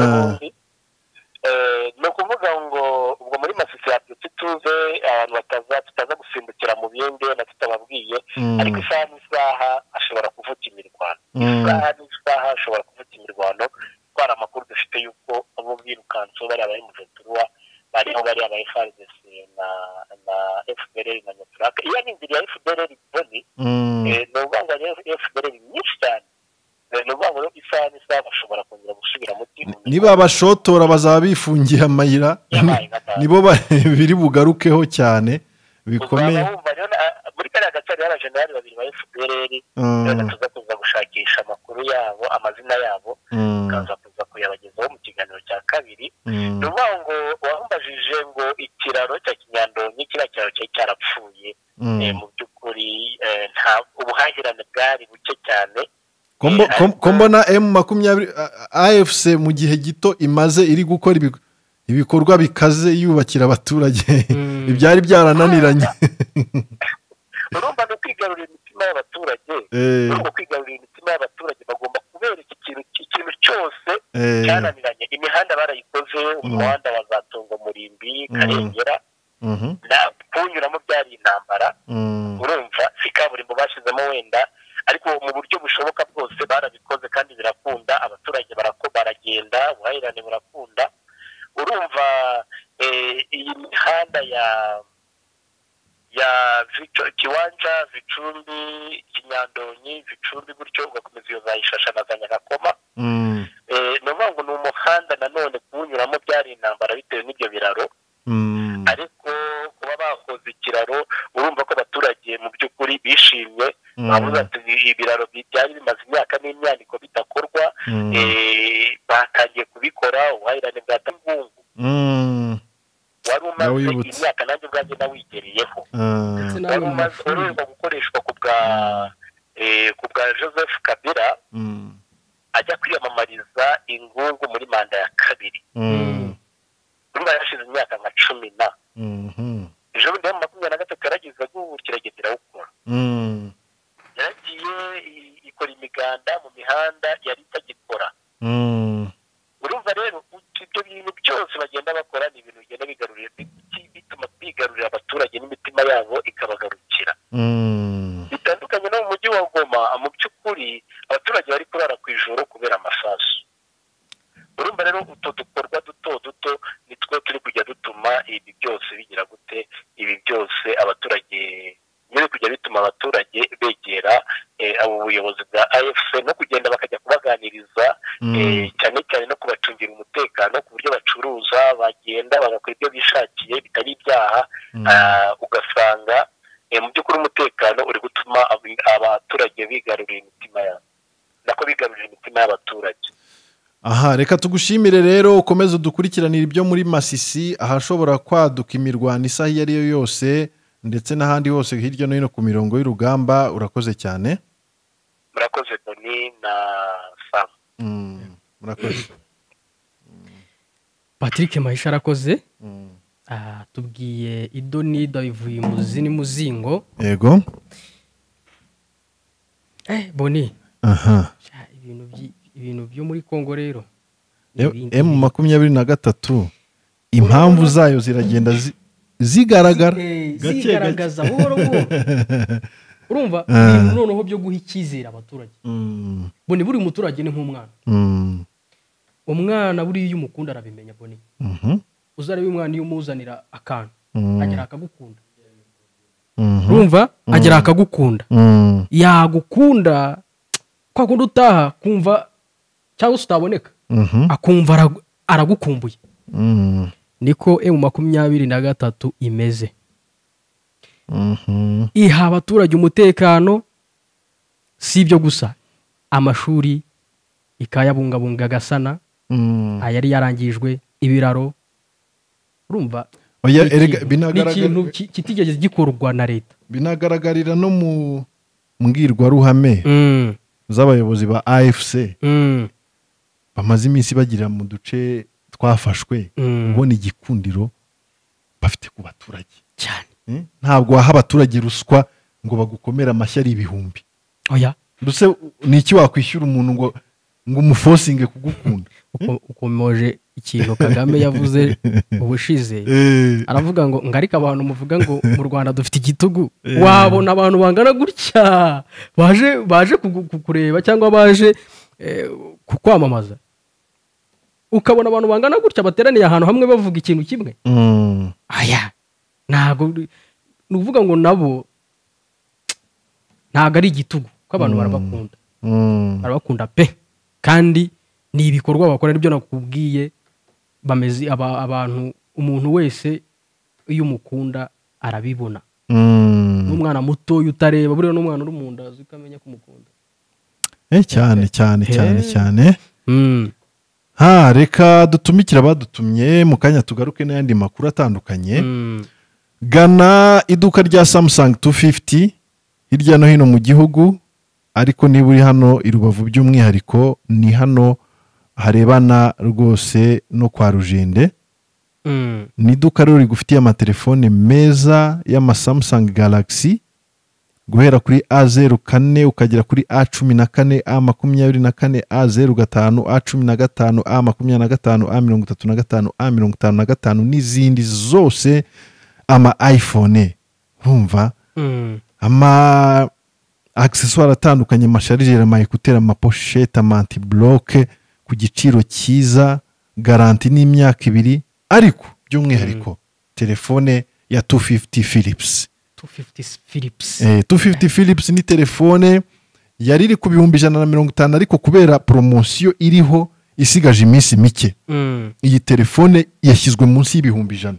ni ukuvuga ngo ubwo muri Masisi yabyutse tuze abantu bataza tutaza gusimbukira mu bindi na tutababwiye ariko isaha n'isaha ashobora kuvuga imirwano isaha n'isaha ashobora kuvuga imirwano twara amakuru dufite yuko abo birukanso bari aba M vingt trois bariho bari aba F R D C na na F D L na Nyaturaka iyo ni inzira ya F D L boni ni ukuvuga ngo F D L nyinshi cyane niba abashotora bazaba bifungiye amayira nibo biri bugarukeho cyane bikomeye muri kariya gace hari abajenerali babiri ba F D L tuza kuza gushakisha amakuru yabo amazina yabo tukaza kuza kuyabagezaho mu kiganiro cya kabiri ni ukuvuga ngo wahumbajije ngo ikiraro cya Kinyandonyi kiriya kiraro cyari cyarapfuye mu by'ukuri ubuhahirane bwari buke cyane ko mbona M makumyabiri A F C mu gihe gito imaze iri gukora ibikorwa bikaze yubakira abaturage ibyari byarananiranye urumva no kwigarurira imitima y'abaturage urumva kwigarurira imitima y'abaturage bagomba kubera iki kintu ikintu cyose cyananiranye imihanda barayikoze umuhanda wa Zatongo Murimbi Karengera kuwunyuramo byari intambara urumva si kaburimbo bashyizemo wenda ariko mu buryo bushoboka bwose barabikoze kandi birakunda abaturage barako baragenda ubuhahirane burakunda urumva iyi mihanda ya ya Kiwanja Vicumbi Kinyandonyi Vicumbi gutyo ugakomeza iyo zayishasha na za Nyakakoma ni ukuvuga ngo ni umuhanda nanone kuwunyuramo byari intambara bitewe n'ibyo biraro ariko kuba bakoze ikiraro urumva ko abaturage mu by'ukuri bishimye bavuze ati ibiraro byari bimaze imyaka n'imyaniko bidakorwa batangiye kubikora ubuhahirane bwa Tangungu wari umaze imyaka nanjye ubwanjye nawigereyeho wari umaze urerwa gukoreshwa ku bwa ku bwa Joseph Kabila ajya kwiyamamariza ingungu muri manda ya kabiri urumva yashize imyaka nka cumi na ejo bundi mu makumyabiri na gatatu yaragize gutya iragendera gukora yaragiye ikora imiganda mu mihanda yari itagikora urumva rero ibyo bintu byose bagenda bakora ni ibintu bigenda bigarurira bituma bigarurira abaturage n'imitima yabo ikabagarukira bitandukanye no mu mujyi wa Goma mu by'ukuri abaturage bari kurara ku ijoro kubera amasasu urumva rero uto dukorwa duto duto nitwo turi kujya dutuma ibi byose bigira gute ibi byose abaturage biri kujya bituma abaturage begera abo buyobozi bwa A F C no kugenda bakajya kubaganiriza cyane cyane no kubacungira umutekano ku buryo bacuruza bagenda bagakora ibyo bishakiye bitari ibyaha ugasanga mu by'ukuri umutekano uri gutuma abaturage bigarurira imitima yabo nako bigarurira imitima y'abaturage. Aha, reka tugushimire rero ukomeze udukurikiranira ibyo muri Masisi ahashobora kwaduka imirwano isaha iyo ari yo yose ndetse n'ahandi hose hirya no hino ku mirongo y'urugamba. Urakoze cyane. Murakoze Tony na Sam. Mm, murakoze. Patrick Mahisha arakoze. Mm. Ah, tubwiye idoni dabivuye muzini muzingo. Yego. Eh, Boni. Aha. Ibintu byi ibintu byo muri Kongo rero. M makumyabiri na gatatu impamvu zayo ziragenda zi zigaragara zigaragaza buhoro buhoro urumva ibintu noneho byo guha icyizere abaturage Boni buri muturage ni nk'umwana umwana buri iyo umukunda arabimenya Boni uzarebe umwana iyo umuzanira akantu agera akagukunda urumva agera akagukunda yagukunda kwa kundi utaha kumva cyangwa utaboneka akumva aragukumbuye niko M makumyabiri na gatatu imeze iha abaturage umutekano si ibyo gusa amashuri ikayabungabunga gasana ayari yarangijwe ibiraro urumva ikintu kitigeze gikorwa na leta binagaragarira no mu mbwirwaruhame z'abayobozi ba A F C bamaze iminsi bagira mu duce twafashwe ubona igikundiro bafite ku baturage cyane ntabwo waha abaturage ruswa ngo bagukomere amashyi ari ibihumbi oya ndetse ni iki wakwishyura umuntu ngo ngo umufosinge kugukunda ukomoje ikintu Kagame yavuze ubushize aravuga ngo ngarika abantu muvuga ngo mu Rwanda dufite igitugu wabona abantu bangana gutya baje baje kukureba cyangwa baje kukwamamaza ukabona abantu bangana gutya bateraniye ahantu hamwe bavuga ikintu kimwe aya ntago nuvuga ngo nabo ntago ari igitugu ko abantu barabakunda barabakunda pe kandi ni ibikorwa bakora ibyo nakubwiye bameze abantu umuntu wese iyo umukunda arabibona n'umwana muto utareba buriya n'umwana uri mu nda ukamenya ko umukunda eh cyane cyane cyane cyane ha reka dutumikira badutumye mu kanya tugaruke n'ayandi makuru atandukanye gana iduka rya Samsung two fifty hirya no hino mu gihugu ariko niba uri hano i Rubavu by'umwihariko ni hano harebana rwose no kwa Rujende ni iduka rero rigufitiye amatelefone meza y'ama Samsung Galaxy guhera kuri A zero kane ukagera kuri A cumi na kane A makumyabiri na kane A zero gatanu A cumi na gatanu A makumyabiri na gatanu A mirongo itatu na gatanu A mirongo itanu na gatanu n'izindi zose ama iPhone urumva ama accessoire atandukanye amasharijeri ama écouteurs ama pochette ama anti block ku giciro cyiza garanti n'imyaka ibiri ariko by'umwihariko telefone ya two fifty Philips two fifty Philips eh two fifty Philips ni telefone yari iri ku bihumbi ijana na mirongo itanu ariko kubera promotion iriho isigaje iminsi mike iyi telefone yashyizwe munsi y'ibihumbi ijana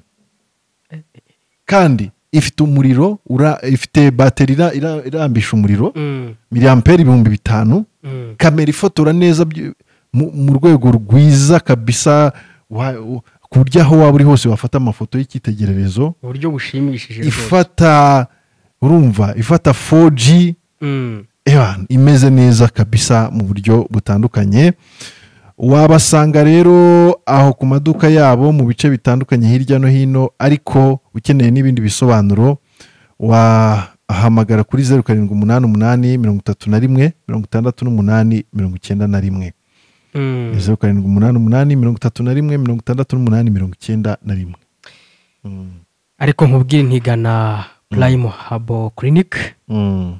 kandi ifite umuriro ura ifite bateri irambisha umuriro miliampere ibihumbi bitanu kamera ifotora neza mu rwego rwiza kabisa ku buryo aho waba uri hose wafata amafoto y'icyitegererezo, uburyo bushimishije rwose. ifata urumva ifata four G Mm. Ewa, imeze neza kabisa mu buryo butandukanye. Wabasanga rero aho ku maduka yabo mu bice bitandukanye hirya no hino, ariko ukeneye n'ibindi bisobanuro wahamagara kuri zeru karindwi umunani umunani mirongo itatu na rimwe mirongo itandatu n'umunani mirongo icyenda na rimwe. Mm. zeru karindwi umunani umunani mirongo itatu na rimwe mirongo itandatu n'umunani mirongo icyenda na rimwe. Mm. ariko nkubwire ntigana Prime Herbal Clinic Mm.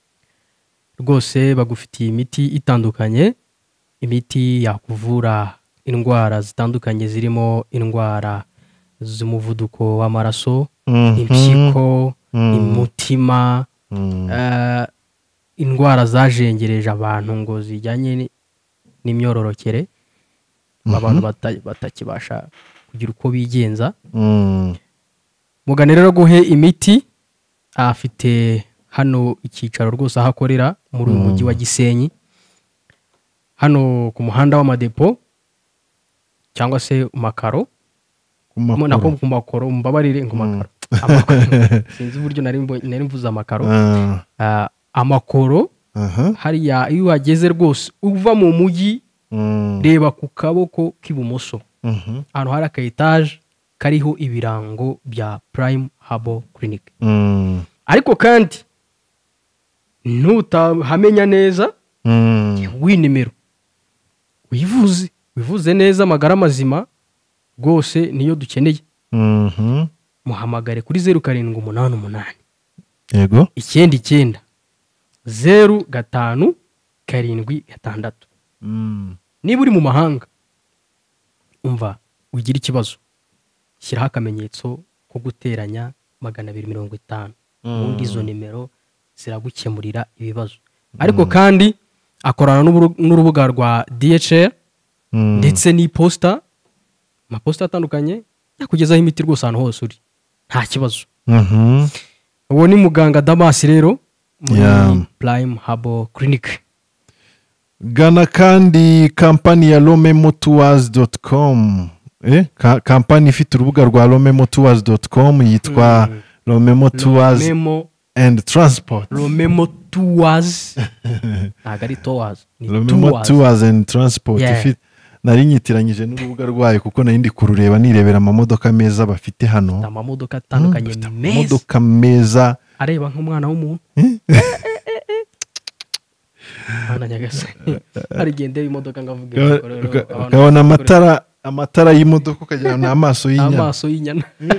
rwose bagufitiye imiti itandukanye, imiti yakuvura indwara zitandukanye zirimo indwara z'umuvuduko w'amaraso, Mhm. impyiko, Mm. umutima, Mm. eh, indwara zajengereje abantu ngo zijyanye ni- n'imyororokere, abantu bata- batakibasha kugira uko bigenza. Mm. Mugane rero guhe imiti, afite hano icyicaro rwose aho akorera muri uyu mujyi wa Gisenyi, hano ku muhanda w'amadepo cyangwa se makaro, Ku nako makuru. ku makoro, mbabarire ku makaro. Amakoro. Sinzi uburyo nari mbo- nari mvuze amakaro. Ah. Ah, amakoro Aha. hariya iyo uhageze rwose uva mu mujyi, Mm. reba ku kaboko k'ibumoso Mhm. ahantu hari aka etaje kariho ibirango bya Prime Herbal Clinic. Mm. Ariko kandi ntutahamenya neza, Mm. w'inimero wivuze wivuze neza, amagara mazima rwose niyo dukeneye. Mhm. Muhamagare kuri zeru karindwi umunani umunani Yego. icyenda icyenda zeru gatanu karindwi gatandatu. Mm. Niba uri mu mahanga umva ugira ikibazo, shyiraho akamenyetso ko guteranya magana abiri mirongo itanu, ubundi izo nimero ziragukemurira ibibazo. Ariko kandi akorana n'uburu- n'urubuga rwa D H L Mm. ndetse n'iposita, amaposita atandukanye yakugezaho imiti rwose ahantu hose uri, nta kibazo. Mhm. Uwo ni muganga Damas rero muri Yeah. Prime Herbal Clinic. Gana kandi kampani ya romemo tours dot com. Eh, ka- kampani ifite urubuga rwa romemo tours dot com yitwa Romemo Tours Romemo and Transport. Romemo Tours ntabwo ari Tours, ni Romemo Tours. Tours and Transport Yeah. ifite, nari nyitiranyije n'urubuga rwayo kuko nari ndi kurureba nirebera amamodoka meza bafite hano. amamodoka atandukanye Bafite meza amamodoka meza. areba nk'umwana w'umuntu. Mana nyagasani, hari igihe ndeba imodoka ngavuga Uka- ngo rero uka- abantu ukabona bakora- amatara amatara y'imodoka ukagira ni amaso y'inyana. amaso y'inyana.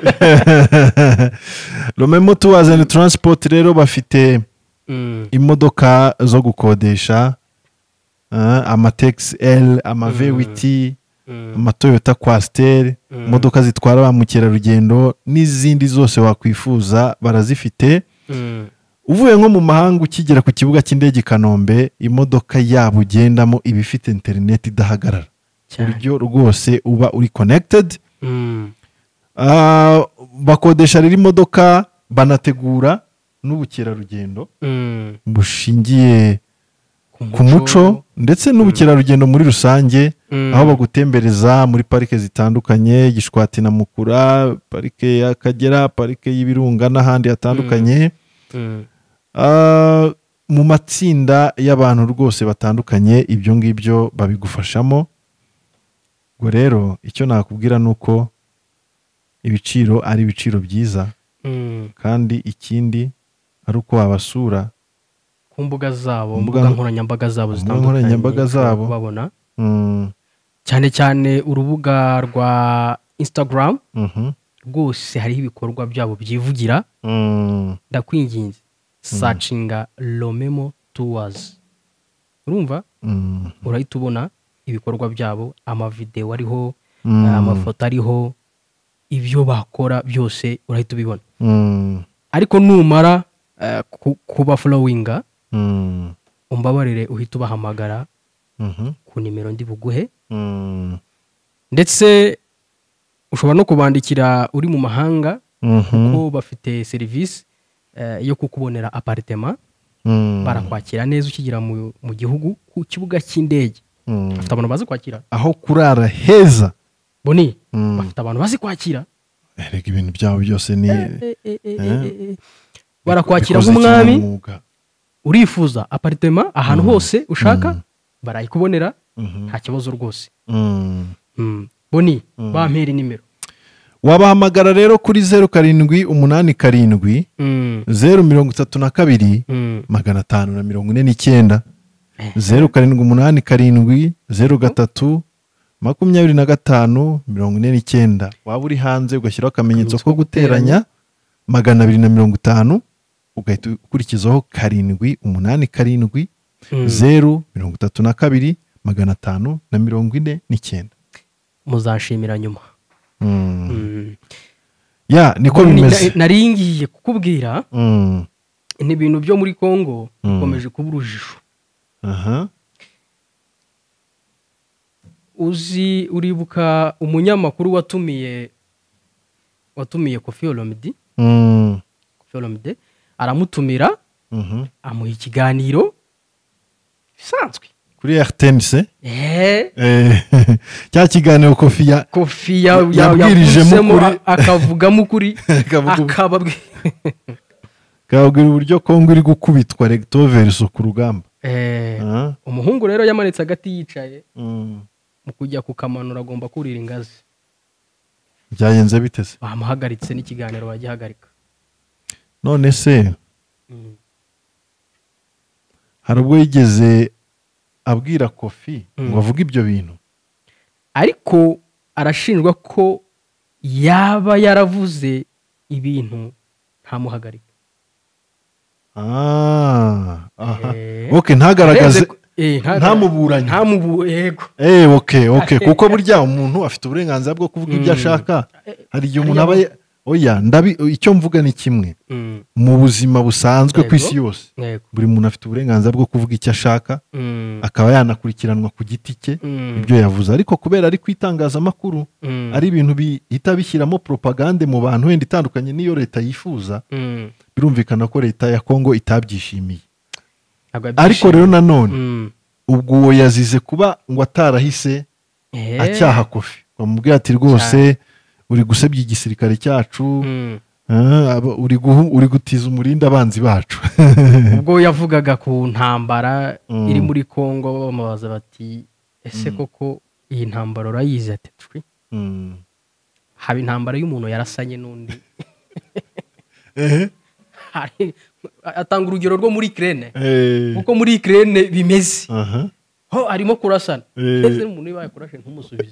Romemo Tours and Transport rero bafite Mm. imodoka zo gukodesha, ah, amatex L, ama V W T, Mm. amatoyota Coaster, imodoka zitwara ba mukerarugendo n'izindi zose wakwifuza barazifite. Mm. Uvuye nko mu mahanga ukigera ku kibuga cy'indege i Kanombe, imodoka yabo ugendamo iba ifite interineti idahagarara, Cyane. uburyo rwose uba uri connected. Mm. Ah, bakodesha rero imodoka, banategura n'ubukerarugendo Mm. bushingiye ku muco ndetse n'ubukerarugendo muri rusange, Mm. aho bagutembereza muri parike zitandukanye, Gishwati na Mukura, parike y'Akagera, parike y'Ibirunga n'ahandi hatandukanye. Mm. Ah, mu matsinda y'abantu rwose batandukanye, ibyo ngibyo babigufashamo. Ubwo rero icyo nakubwira ni uko ibiciro ari ibiciro byiza, Mm. kandi ikindi ari uko wabasura ku mbuga zabo, Ku mbuga mbuga- nkoranyambaga zabo mbuga zitandukanye, nkoranyambaga ushobora zabo. kubabona. Mm. cyane cyane urubuga rwa Instagram Mhm. rwose hariho ibikorwa byabo byivugira. Mm. Ndakwinginze sacinga Romemo Tours, urumva Mm. urahita ubona ibikorwa byabo, amavideo ariho, Mm. amafoto ariho, ibyo bakora byose urahita ubibona. Mm. Ariko numara eh, ku- kuba followinga, Mm. umbabarire uhita ubahamagara Mhm. ku nimero ndi buguhe, Mm. ndetse ushobora no kubandikira uri mu mahanga Mhm. kuko bafite serivisi eh, yo kukubonera aparitema. Mm. Barakwakira neza ukigera mu, mu gihugu ku kibuga cy'indege. Mm. Afite abantu bazi kwakira aho kurara heza. boni. Mm. bafite abantu bazi kwakira erega ibintu byabo byose ni barakwakira bikoze nk'umwami kinyamwuga. urifuza aparitema ahantu hose ushaka barayikubonera Mhm. nta kibazo rwose. Mm. Mm. Boni bampera nimero. wabahamagara rero kuri zeru karindwi umunani karindwi Mm. zeru mirongo itatu na kabiri Mm. magana atanu na mirongo ine n'icyenda zeru karindwi umunani karindwi zeru gatatu makumyabiri na gatanu mirongo ine n'icyenda waba uri hanze ugashyiraho akamenyetso ko guteranya magana abiri na mirongo itanu ugahita ukurikizaho karindwi umunani karindwi Mm. zeru mirongo itatu na kabiri magana atanu na mirongo ine n'icyenda. muzashimira nyuma. Mm. Mm. ya niko Boni, bimeze. na- nari ngiye kukubwira Mm. ni ibintu byo muri Kongo Mm. bikomeje kuba urujijo. aha Uzi uribuka umunyamakuru watumiye watumiye Koffi Olomide Mm. Koffi Olomide aramutumira Mhm. amuha ikiganiro bisanzwe. kuri R T N C eh eh, cya kiganiro Koffi ya Koffi ya Yabwirijemo yavutsemo, ukuri. a- akavugamo ukuri Akavuga- akababwira kabwira uburyo Kongo iri gukubitwa recto verso ku rugamba. eh Ah. umuhungu rero yamanitse agati yicaye Mm. mu kujya kukamanura agomba kurira ingazi byagenze biteze bamuhagaritse n'ikiganiro bagihagarika. none se Mm. hari ubwo yigeze abwira Koffi Mm. ngo avuge ibyo bintu. ariko arashinjwa ko yaba yaravuze ibintu ntamuhagarika. Ah, aha. Eh. Okay, ntagaragaze Arenze- eh, ntaga- ntamuburanye. ntamubu yego Eh, okay, okay. Kuko burya umuntu afite uburenganzira bwo kuvuga ibyo Mm. ashaka. Hari igihe Hariya umuntu aba bo- ya- oya ndabi icyo mvuga ni kimwe Mm, mu buzima busanzwe ku Yego. isi yose. yego Buri muntu afite uburenganzira bwo kuvuga icyo ashaka Mm, akaba yanakurikiranwa ku giti cye mm, ibyo yavuze, ariko kubera ari ku itangazamakuru mm, ari ibintu bihita bishyiramo propagande mu bantu wenda itandukanye n'iyo leta yifuza, mm. birumvikana ko leta ya Kongo itabyishimiye. Ntabwo Ariko yabyishimiye. rero nanone Mm, ubwo uwo yazize kuba ngo atarahise eh, acyaha Koffi, bamubwira ati rwose uri gusebya igisirikare cyacu, mm. ah, aba- uri guhu- uri gutiza umurindi abanzi bacu. ubwo yavugaga ku ntambara Mm. iri muri Kongo bamubaza bati ese koko iyi ntambara urayizi? Ati twi Mm. haba intambara y'umuntu yarasanye n'undi. Ehe. Hari- atanga urugero rwo muri Ukraine Eh. kuko muri Ukraine bimeze Aha. ho arimo kurasana Eh. ese umuntu iyo yakurashe ntumusubize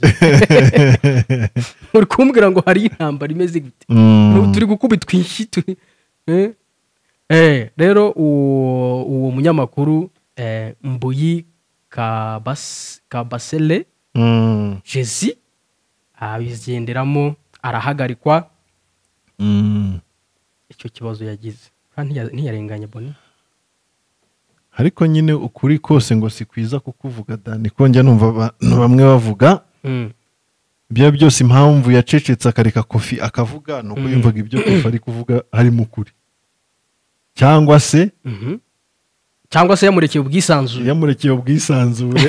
uri kumbwira ngo hari intambara imeze gute? Mm. turi gukubitwa inshyi turi eh? Eh, rero uwo uwo munyamakuru eh, Mbuyi Kabas- Kabasele Mm. Jesi abigenderamo arahagarikwa. Mm. Icyo kibazo yagize kandi ntiya- ntiyarenganya Boni. ariko nyine ukuri kose ngo si kwiza kukuvuga da, niko njya numva abantu bamwe bavuga. Mm. Ibyo byose impamvu yacecetse akareka Koffi akavuga ni uko Mm. yumvaga ibyo Koffi ari kuvuga harimo ukuri, cyangwa se Mhm. cyangwa se yamurekeye ubwisanzure. yamurekeye ubwisanzure.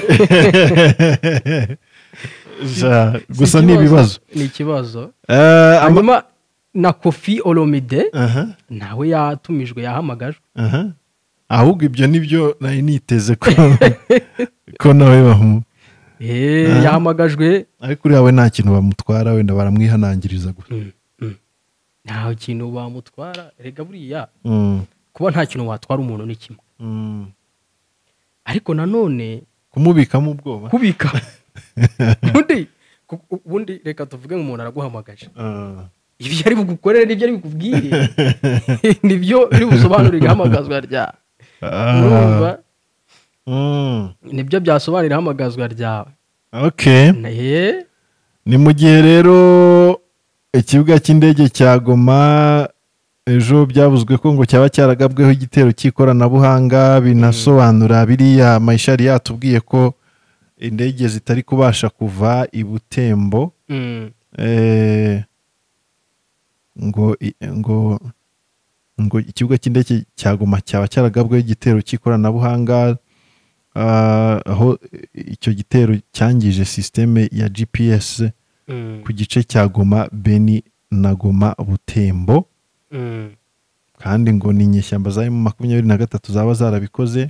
Ja, gusa Si ni ikibazo, ibibazo. ni ikibazo. Eh, ama- Hanyuma na Koffi Olomide aha, nawe yatumijwe yahamagajwe. aha. ahubwo ibyo nibyo nari niteze ko ko nawe bamu, Eh, Aha. yahamagajwe. ariko uriya we nta kintu bamutwara, wenda baramwihanangiriza gusa. Mm, mm. nta kintu bamutwara rega buriya Mm, kuba nta kintu watwara umuntu ni kimwe, mm. ariko nanone kumubikamo ubwoba. kubika ubundi ku- ubundi reka tuvuge nk'umuntu araguhamagaje, Ah. ibyo ari bugukorere n'ibyo ari bukubwire nibyo biri busobanurire ihamagazwa ryawe. Ah. urumva Mm. nibyo byasobanurira ihamagazwa ryawe. Okay. Eh, Ni mu gihe rero ikibuga cy'indege cya Goma ejo byavuzwe ko ngo cyaba cyaragabweho igitero cy'ikoranabuhanga, binasobanura biriya Mayishari yatubwiye ko indege zitari kubasha kuva i Butembo. mm, Eh, ngo i- ngo ngo ikibuga cy'indege cya Goma cyaba cyaragabweho igitero cy'ikoranabuhanga, ah, aho icyo gitero cyangije sisiteme ya G P S Mm. ku gice cya Goma Beni na Goma Butembo Mm. kandi ngo ni inyeshyamba za M makumyabiri na gatatu zaba zarabikoze.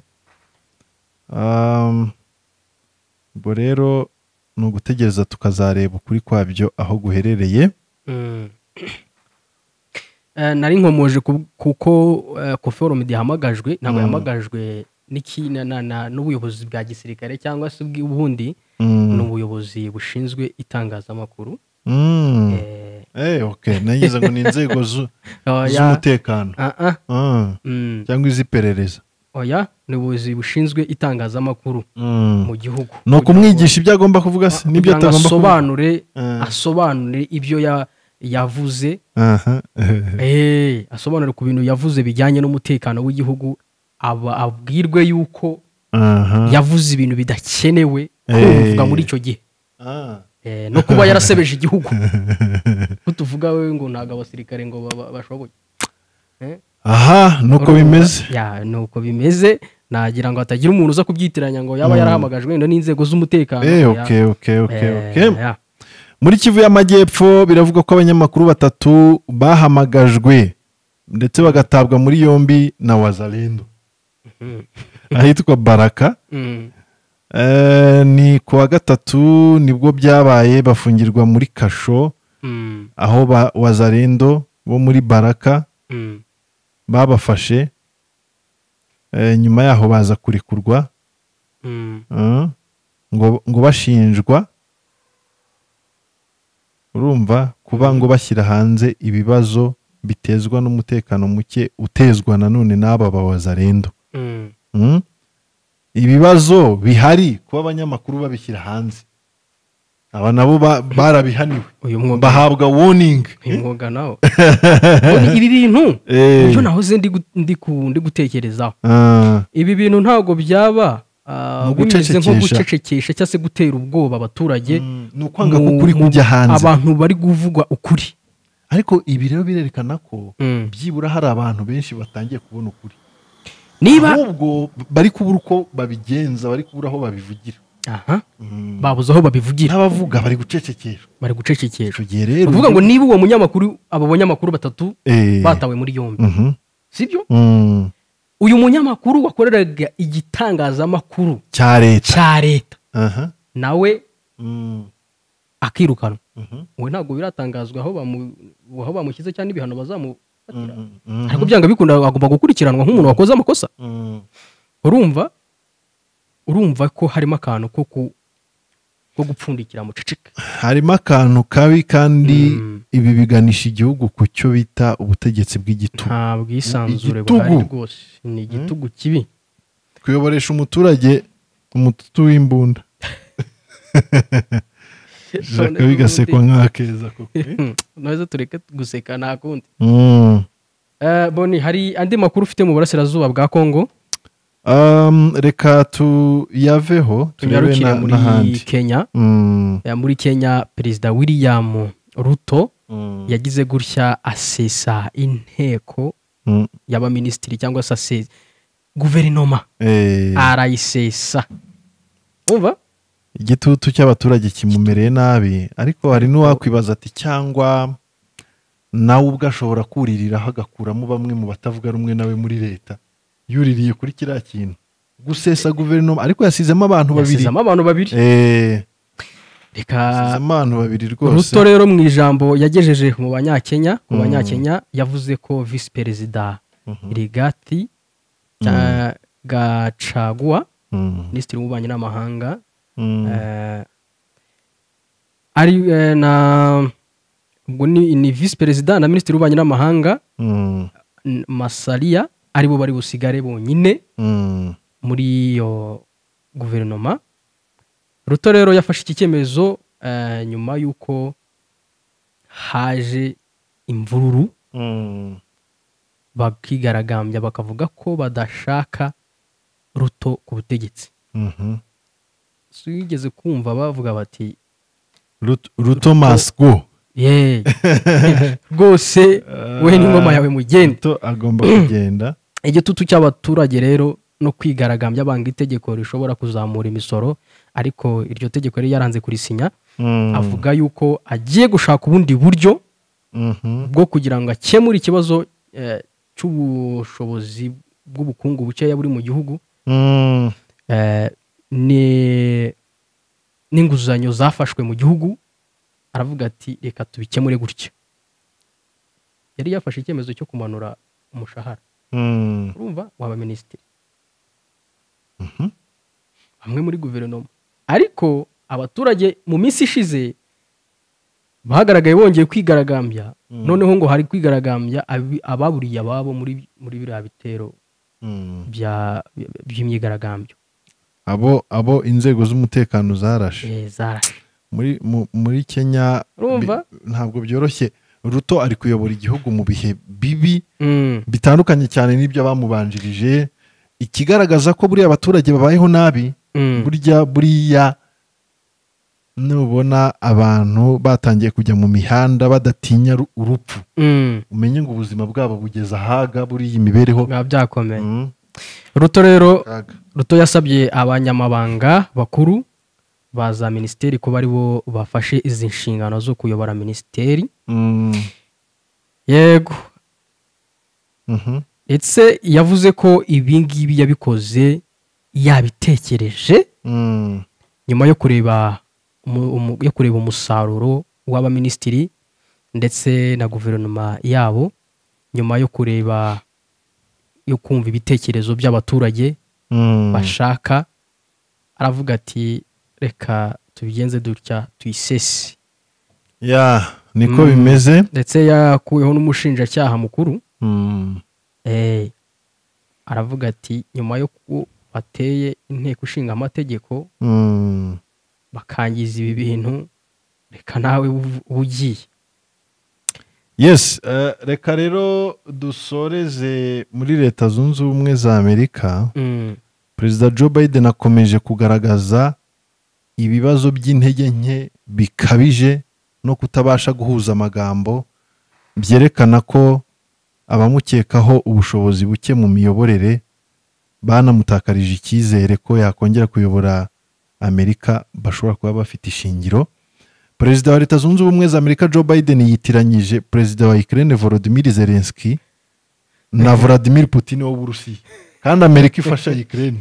Um, ubwo rero ni ugutegereza tukazareba ukuri kwabyo aho guherereye. Mm. Eh, nari nkomoje ku- kuko eh, ko forum yahamagajwe ntabwo Mm. yahamagajwe n'iki na- na- na- n'ubuyobozi bwa gisirikare cyangwa se bw'ubundi Mm. ni ubuyobozi bushinzwe itangazamakuru. Mm. Eh, Eh, okay. Nagize ngo ni inzego zu- oya, z'umutekano ah, ah, Ah, mm, cyangwa iz'iperereza. oya ni ubuyobozi bushinzwe itangazamakuru Mm. mu gihugu. ni ukumwigisha ibyo agomba kuvuga se n'ibyo kugira ngo atagomba kuvuga. asobanure Ah. asobanure ibyo ya- yavuze Aha. eh, asobanure ku bintu yavuze bijyanye n'umutekano w'igihugu, aba abwirwe yuko Aha. yavuze ibintu bidakenewe Eh. kumvwa muri icyo gihe. Ah. Eh, no kuba yarasebeje igihugu ko tuvuga we ngo ntabwo abasirikare ngo baba- bashoboye. Eh, aha nuko bimeze. ya nuko bimeze, nagira ngo hatagira umuntu uza kubyitiranya ngo yaba Mm. yarahamagajwe wenda n'inzego z'umutekano. Eh, Ya. okay, okay, okay, Eh, okay. ya. Muri Kivu y'Amajyepfo biravugwa ko abanyamakuru batatu bahamagajwe ndetse bagatabwa muri yombi na Wazalendo ahitwa Baraka. Mm. Eh, ni ku wa gatatu nibwo byabaye, bafungirwa muri kasho Mm. aho ba Wazalendo bo muri Baraka Mm. babafashe. Eh, nyuma yaho baza kurekurwa. Mm. Ah, ngo ngo bashinjwa, urumva, kuba ngo bashyira hanze ibibazo bitezwa n'umutekano muke utezwa nanone n'aba Wazalendo. Mm. Mm? ibibazo bihari kuba abanyamakuru babishyira hanze, aba nabo ba- barabihaniwe uyu mwuga bahabwa warning. uyu mwuga nawo Ubundi ibi bintu Eh. ibyo nahoze ndi gu- ndi ku- ndi gutekerezaho, Ah, ibi bintu ntabwo byaba ah, Mu bimeze nko gucecekesha. gucecekesha cyangwa se gutera ubwoba abaturage. mm, ni ukwanga ko mu- ukuri mu- kujya hanze. abantu bari kuvugwa ukuri. Ariko ibi rero birerekana ko Mm. byibura hari abantu benshi batangiye kubona ukuri, niba ahubwo bari kubura uko babigenza, bari kubura aho babivugira. aha Mm. babuze aho babivugira, n'abavuga bari gucecekesha. bari gucecekesha. Icyo gihe rero uvuga ngo niba uwo munyamakuru, abo banyamakuru batatu Eh. batawe muri yombi, Mhm. sibyo? Mm. uyu munyamakuru wakoreraga igitangazamakuru cya leta. cya leta Aha. nawe Mm. akirukanwa, Mhm. we ntabwo biratangazwa aho bamu- aho bamushyize cyangwa ibihano bazamufatira, Mm. Mhm. ariko byanga bikunda agomba gukurikiranwa nk'umuntu wakoze amakosa. Mm. urumva urumva ko harimo akantu ko ku ko gupfundikira muceceka. harimo akantu kabi kandi Mm. ibi biganisha igihugu ku cyo bita ubutegetsi bw'igitugu. nta bwisanzure Igitugu. buhari rwose, ni igitugu kibi. kuyoboresha umuturage umututu w'imbunda jaka bigasekwa nk'akeza koko. noze tureke guseka nta kundi. Mm. Eh, boni hari andi makuru ufite mu burasirazuba bwa Kongo? Um, reka tuyaveho turebe tunyarukire na- muri n'ahandi. Kenya. Mm. Eh, muri Kenya perezida William Ruto Mm. yagize gutya asesa inteko Mm. y'abaminisitiri cyangwa se asesa guverinoma, Eh, arayisesa. umva igitutu cy'abaturage kimumereye nabi, ariko hari n'uwakwibaza ati cyangwa nawe ubwo ashobora kuririraho agakuramo bamwe mu batavuga rumwe nawe muri leta, yuririye kuri kiriya kintu gusesa guverinoma, ariko yasizemo abantu babiri. yasizemo abantu babiri. Eh, reka yasizemo abantu babiri rwose. Ruto rero mu ijambo yagejeje mu banyakenya ku Mm. banyakenya yavuze ko visi perezida Mhm. Rigati cya- Gachagua, Mm. minisitiri w'ububanyi n'amahanga, Mm. eh, ari eh, na ubwo ni, ni visi perezida na minisitiri w'ububanyi n'amahanga Mm. N- Masalia aribo bari busigare bonyine Mm. muri iyo guverinoma. Ruto rero yafashe iki cyemezo eh, nyuma y'uko haje imvururu, Mm. bakigaragambya bakavuga ko badashaka Ruto ku butegetsi. Mhm. Si wigeze kumva bavuga bati Rut- Ruto must go. yeee rwose we n'ingoma yawe mugende. Ruto agomba kugenda. Igitutu cy'abaturage rero no kwigaragambya banga itegeko rishobora kuzamura imisoro, ariko iryo tegeko yari yaranze kurisinya. avuga yuko agiye gushaka ubundi buryo bwo kugira ngo akemure ikibazo eh, cy'ubushobozi bw'ubukungu bukeya buri mu gihugu eh, ni n'inguzanyo zafashwe mu gihugu. Aravuga ati reka tubikemure gutya. Yari yafashe icyemezo cyo kumanura umushahara urumva waba minisitiri bamwe muri guverinoma, ariko abaturage mu minsi ishize bahagaragaye bongeye kwigaragambya. Noneho ngo hari kwigaragambya ababuriye ababo muri muri biriya bitero bya by'imyigaragambyo, abo abo inzego z'umutekano zarashe eh zarashe muri mu- muri Kenya. Urumva? bi- ntabwo byoroshye. Ruto ari kuyobora igihugu mu bihe bibi Mm. bitandukanye cyane n'ibyo bamubanjirije, ikigaragaza ko buriya abaturage babayeho nabi. Mm. burya buriya nubona abantu batangiye kujya mu mihanda badatinya ru- urupfu, Mm. umenye ngo ubuzima bwabo bugeze ahaga buriya imibereho. biba byakomeye. Mm, Ruto rero kaga. Ruto yasabye abanyamabanga bakuru ba za minisiteri ko bari bo bafashe izi nshingano zo kuyobora minisiteri. Mm, Yego, mhm. ndetse yavuze ko ibi ngibi yabikoze yabitekereje Mm, nyuma yo kureba umu- umu- yo kureba umusaruro w'abaminisitiri ndetse na guverinoma yabo, nyuma yo kureba yo kumva ibitekerezo by'abaturage mm. bashaka. Aravuga ati reka tubigenze dutya tuyisese. ya niko Mm. bimeze. Ndetse yakuyeho n'umushinjacyaha mukuru. Mm, Eh, aravuga ati nyuma yo ku bateye inteko ishinga amategeko mm. bakangiza ibi bintu, reka nawe ubu- ugiye. yes eh, reka rero dusoreze muri Leta Zunze Ubumwe za Amerika. Mm. Perezida Joe Biden akomeje kugaragaza ibibazo by'intege nke bikabije no kutabasha guhuza amagambo, byerekana ko abamukekaho ubushobozi buke mu miyoborere banamutakarije icyizere ko yakongera kuyobora Amerika bashobora kuba bafite ishingiro. Perezida wa Leta Zunze Ubumwe za Amerika Joe Biden yitiranyije Perezida wa Ukraine Volodymyr Zelensky na Vladimir Putin w'Uburusiya, kandi Amerika ifasha Ukraine.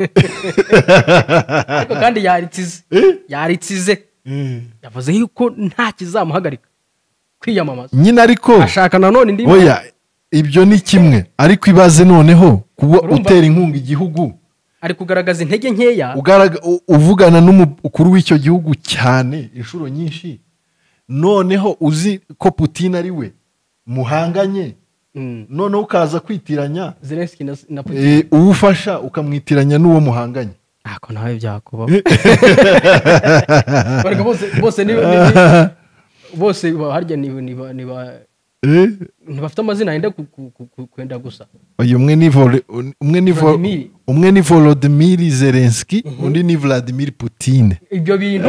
Ariko kandi yaritsize yaritsize yavuze yuko nta kizamuhagarika kwiyamamaza. nyine ariko Ashaka nanone indi oya ibyo ni kimwe, ariko ibaze noneho kuba Urumva? utera inkunga igihugu ari kugaragaza intege nkeya. ugaraga- u- uvugana n'umukuru w'icyo gihugu cyane inshuro nyinshi, noneho uzi ko Putin ari we muhanganye, Mm. noneho ukaza kwitiranya Zelensky na, na Putin. eh, uwufasha ukamwitiranya n'uwo muhanganye. Ako nawe byakubaho. Barega bose bose ni ni- bose ba- harya ni ni ba- ni ba- Eh, ntibafite amazina yenda ku- ku- ku- ku- kwenda gusa. uyu umwe ni Vol- umwe ni Vol- Vladimir. umwe ni Volodymyr Zelensky, undi ni Vladimir Putin. Ibyo bintu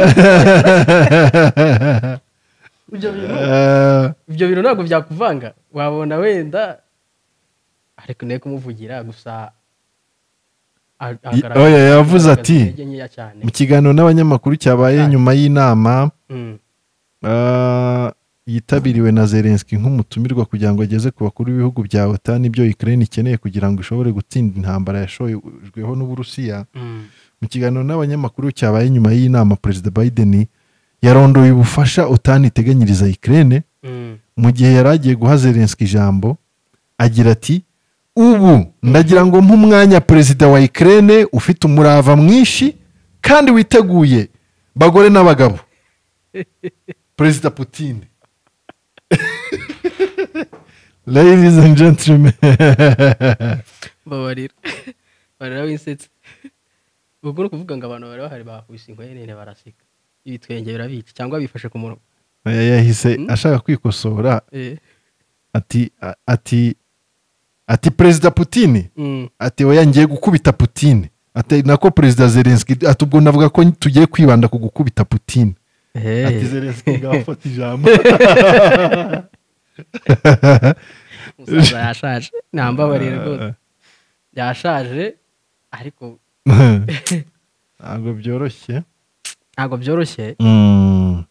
ibyo bintu Eh, ibyo bintu ntabwo byakuvanga. Wabona wenda ariko ne kumuvugira gusa a- agaragaza- oya, yavuze agaragaza ati, intege nkeya cyane. mu kiganiro n'abanyamakuru cyabaye Cyane. nyuma y'inama Mm. ah, yitabiriwe na Zelensky nk'umutumirwa kugira ngo ageze ku bakuru b'ibihugu bya OTAN ibyo Ukraine ikeneye kugira ngo ishobore gutsinda intambara yashojweho n'Uburusiya. Mm. Mu kiganiro n'abanyamakuru cyabaye nyuma y'inama, Perezida Biden yarondoye ubufasha OTAN iteganyiriza Ukraine. Mm. Mu gihe yari agiye guha Zelensky ijambo agira ati, ubu ndagira ngo mpe umwanya perezida wa Ukraine ufite umurava mwinshi kandi witeguye bagore n'abagabo. Perezida Putin. Ladies and gentlemen. Babarira barira winsetse. Ubwo ni ukuvuga ngo abantu bari bahari bakubise inkwenene baraseka, ibitwenge birabica cyangwa bifashe ku munwa. Oya, yahise ashaka kwikosora Eh. ati a- ati ati Perezida Putin Mm. ati oya ngiye gukubita Putin. Ati nako Perezida Zelensky ati ubwo navuga ko tugiye kwibanda ku gukubita Putin. Eh. Ati Zelensky ngafata ijambo. Umusaza yashaje nambabarira rwose, yashaje ariko Ntabwo byoroshye. ntabwo byoroshye. Mm.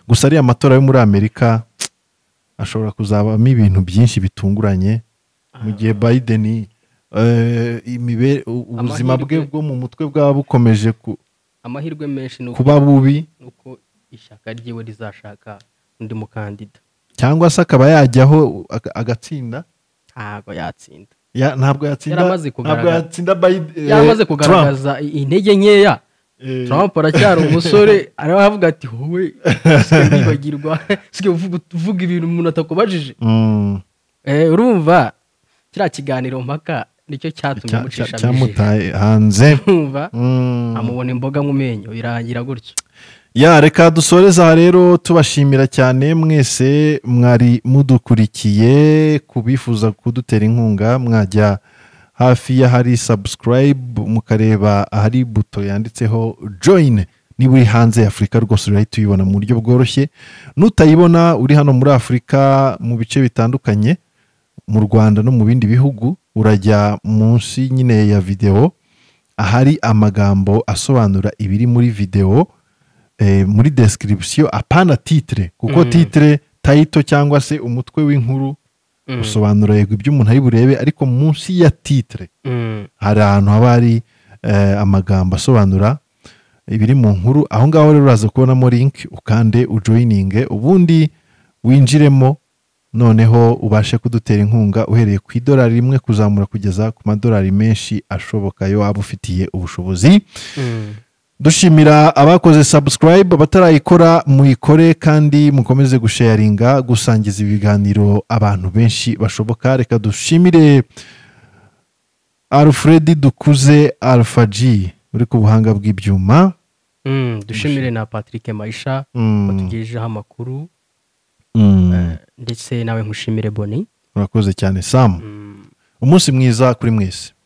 gusa ariya matora yo muri Amerika ashobora kuzabamo ibintu byinshi bitunguranye mu gihe Biden eh, imibe- u- ubuzima bwe Amahirwe- bwo mu mutwe bwaba bukomeje ku- amahirwe menshi ni uko kuba bubi nuko ishyaka ryiwe rizashaka undi mukandida cyangwa se akaba yajyaho aga- agatsinda ntabwo yatsinda Ya- ntabwo yatsinda Yaramaze ntabwo kugaragara- yatsinda Biden- eh, yaramaze Trump. kugaragaza i- intege nkeya Eh, Trump aracyari umusore ariho avuga ati wowe usigaye wibagirwa usigaye uvuga uvuga ibintu umuntu atakubajije mm, Eh, urumva kiriya kiganiro mpaka nicyo cyatumye cya- amucisha cya- cyamutaye hanze urumva Mm. amubona imboga mu menyo birangira gutyo ya reka dusoreze aha rero tubashimira cyane mwese mwari mudukurikiye ku bifuza kudutera inkunga mwajya hafi y'ahari subscribe mukareba ahari buto yanditseho join niba uri hanze ya Afurika rwose urahita uyibona mu buryo bworoshye nutayibona uri hano muri Afurika mu bice bitandukanye mu Rwanda no mu bindi bihugu urajya munsi nyine ya video ahari amagambo asobanura ibiri muri video eh, muri description apana titre kuko Mm. titre title cyangwa se umutwe w'inkuru Mm. usobanura yego ibyo umuntu ari burebe ariko munsi ya titre Mm. hari ahantu haba hari eh, amagambo asobanura ibiri mu nkuru aho ngaho rero uraza kubonamo link ukande ujoininge ubundi winjiremo noneho ubashe kudutera inkunga uhereye ku idolari rimwe kuzamura kugeza ku madolari menshi ashoboka yo waba ufitiye ubushobozi Mm. dushimira abakoze subscribe abatarayikora muyikore kandi mukomeze gusharinga gusangiza ibiganiro abantu benshi bashoboka reka dushimire Alfred Dukuze Alpha G uri ku buhanga bw'ibyuma Mm. dushimire na Patrick Maisha Mm. watugejejeho amakuru Mm. eh, ndetse nawe nkushimire Boni urakoze cyane Sam Mm. umunsi mwiza kuri mwese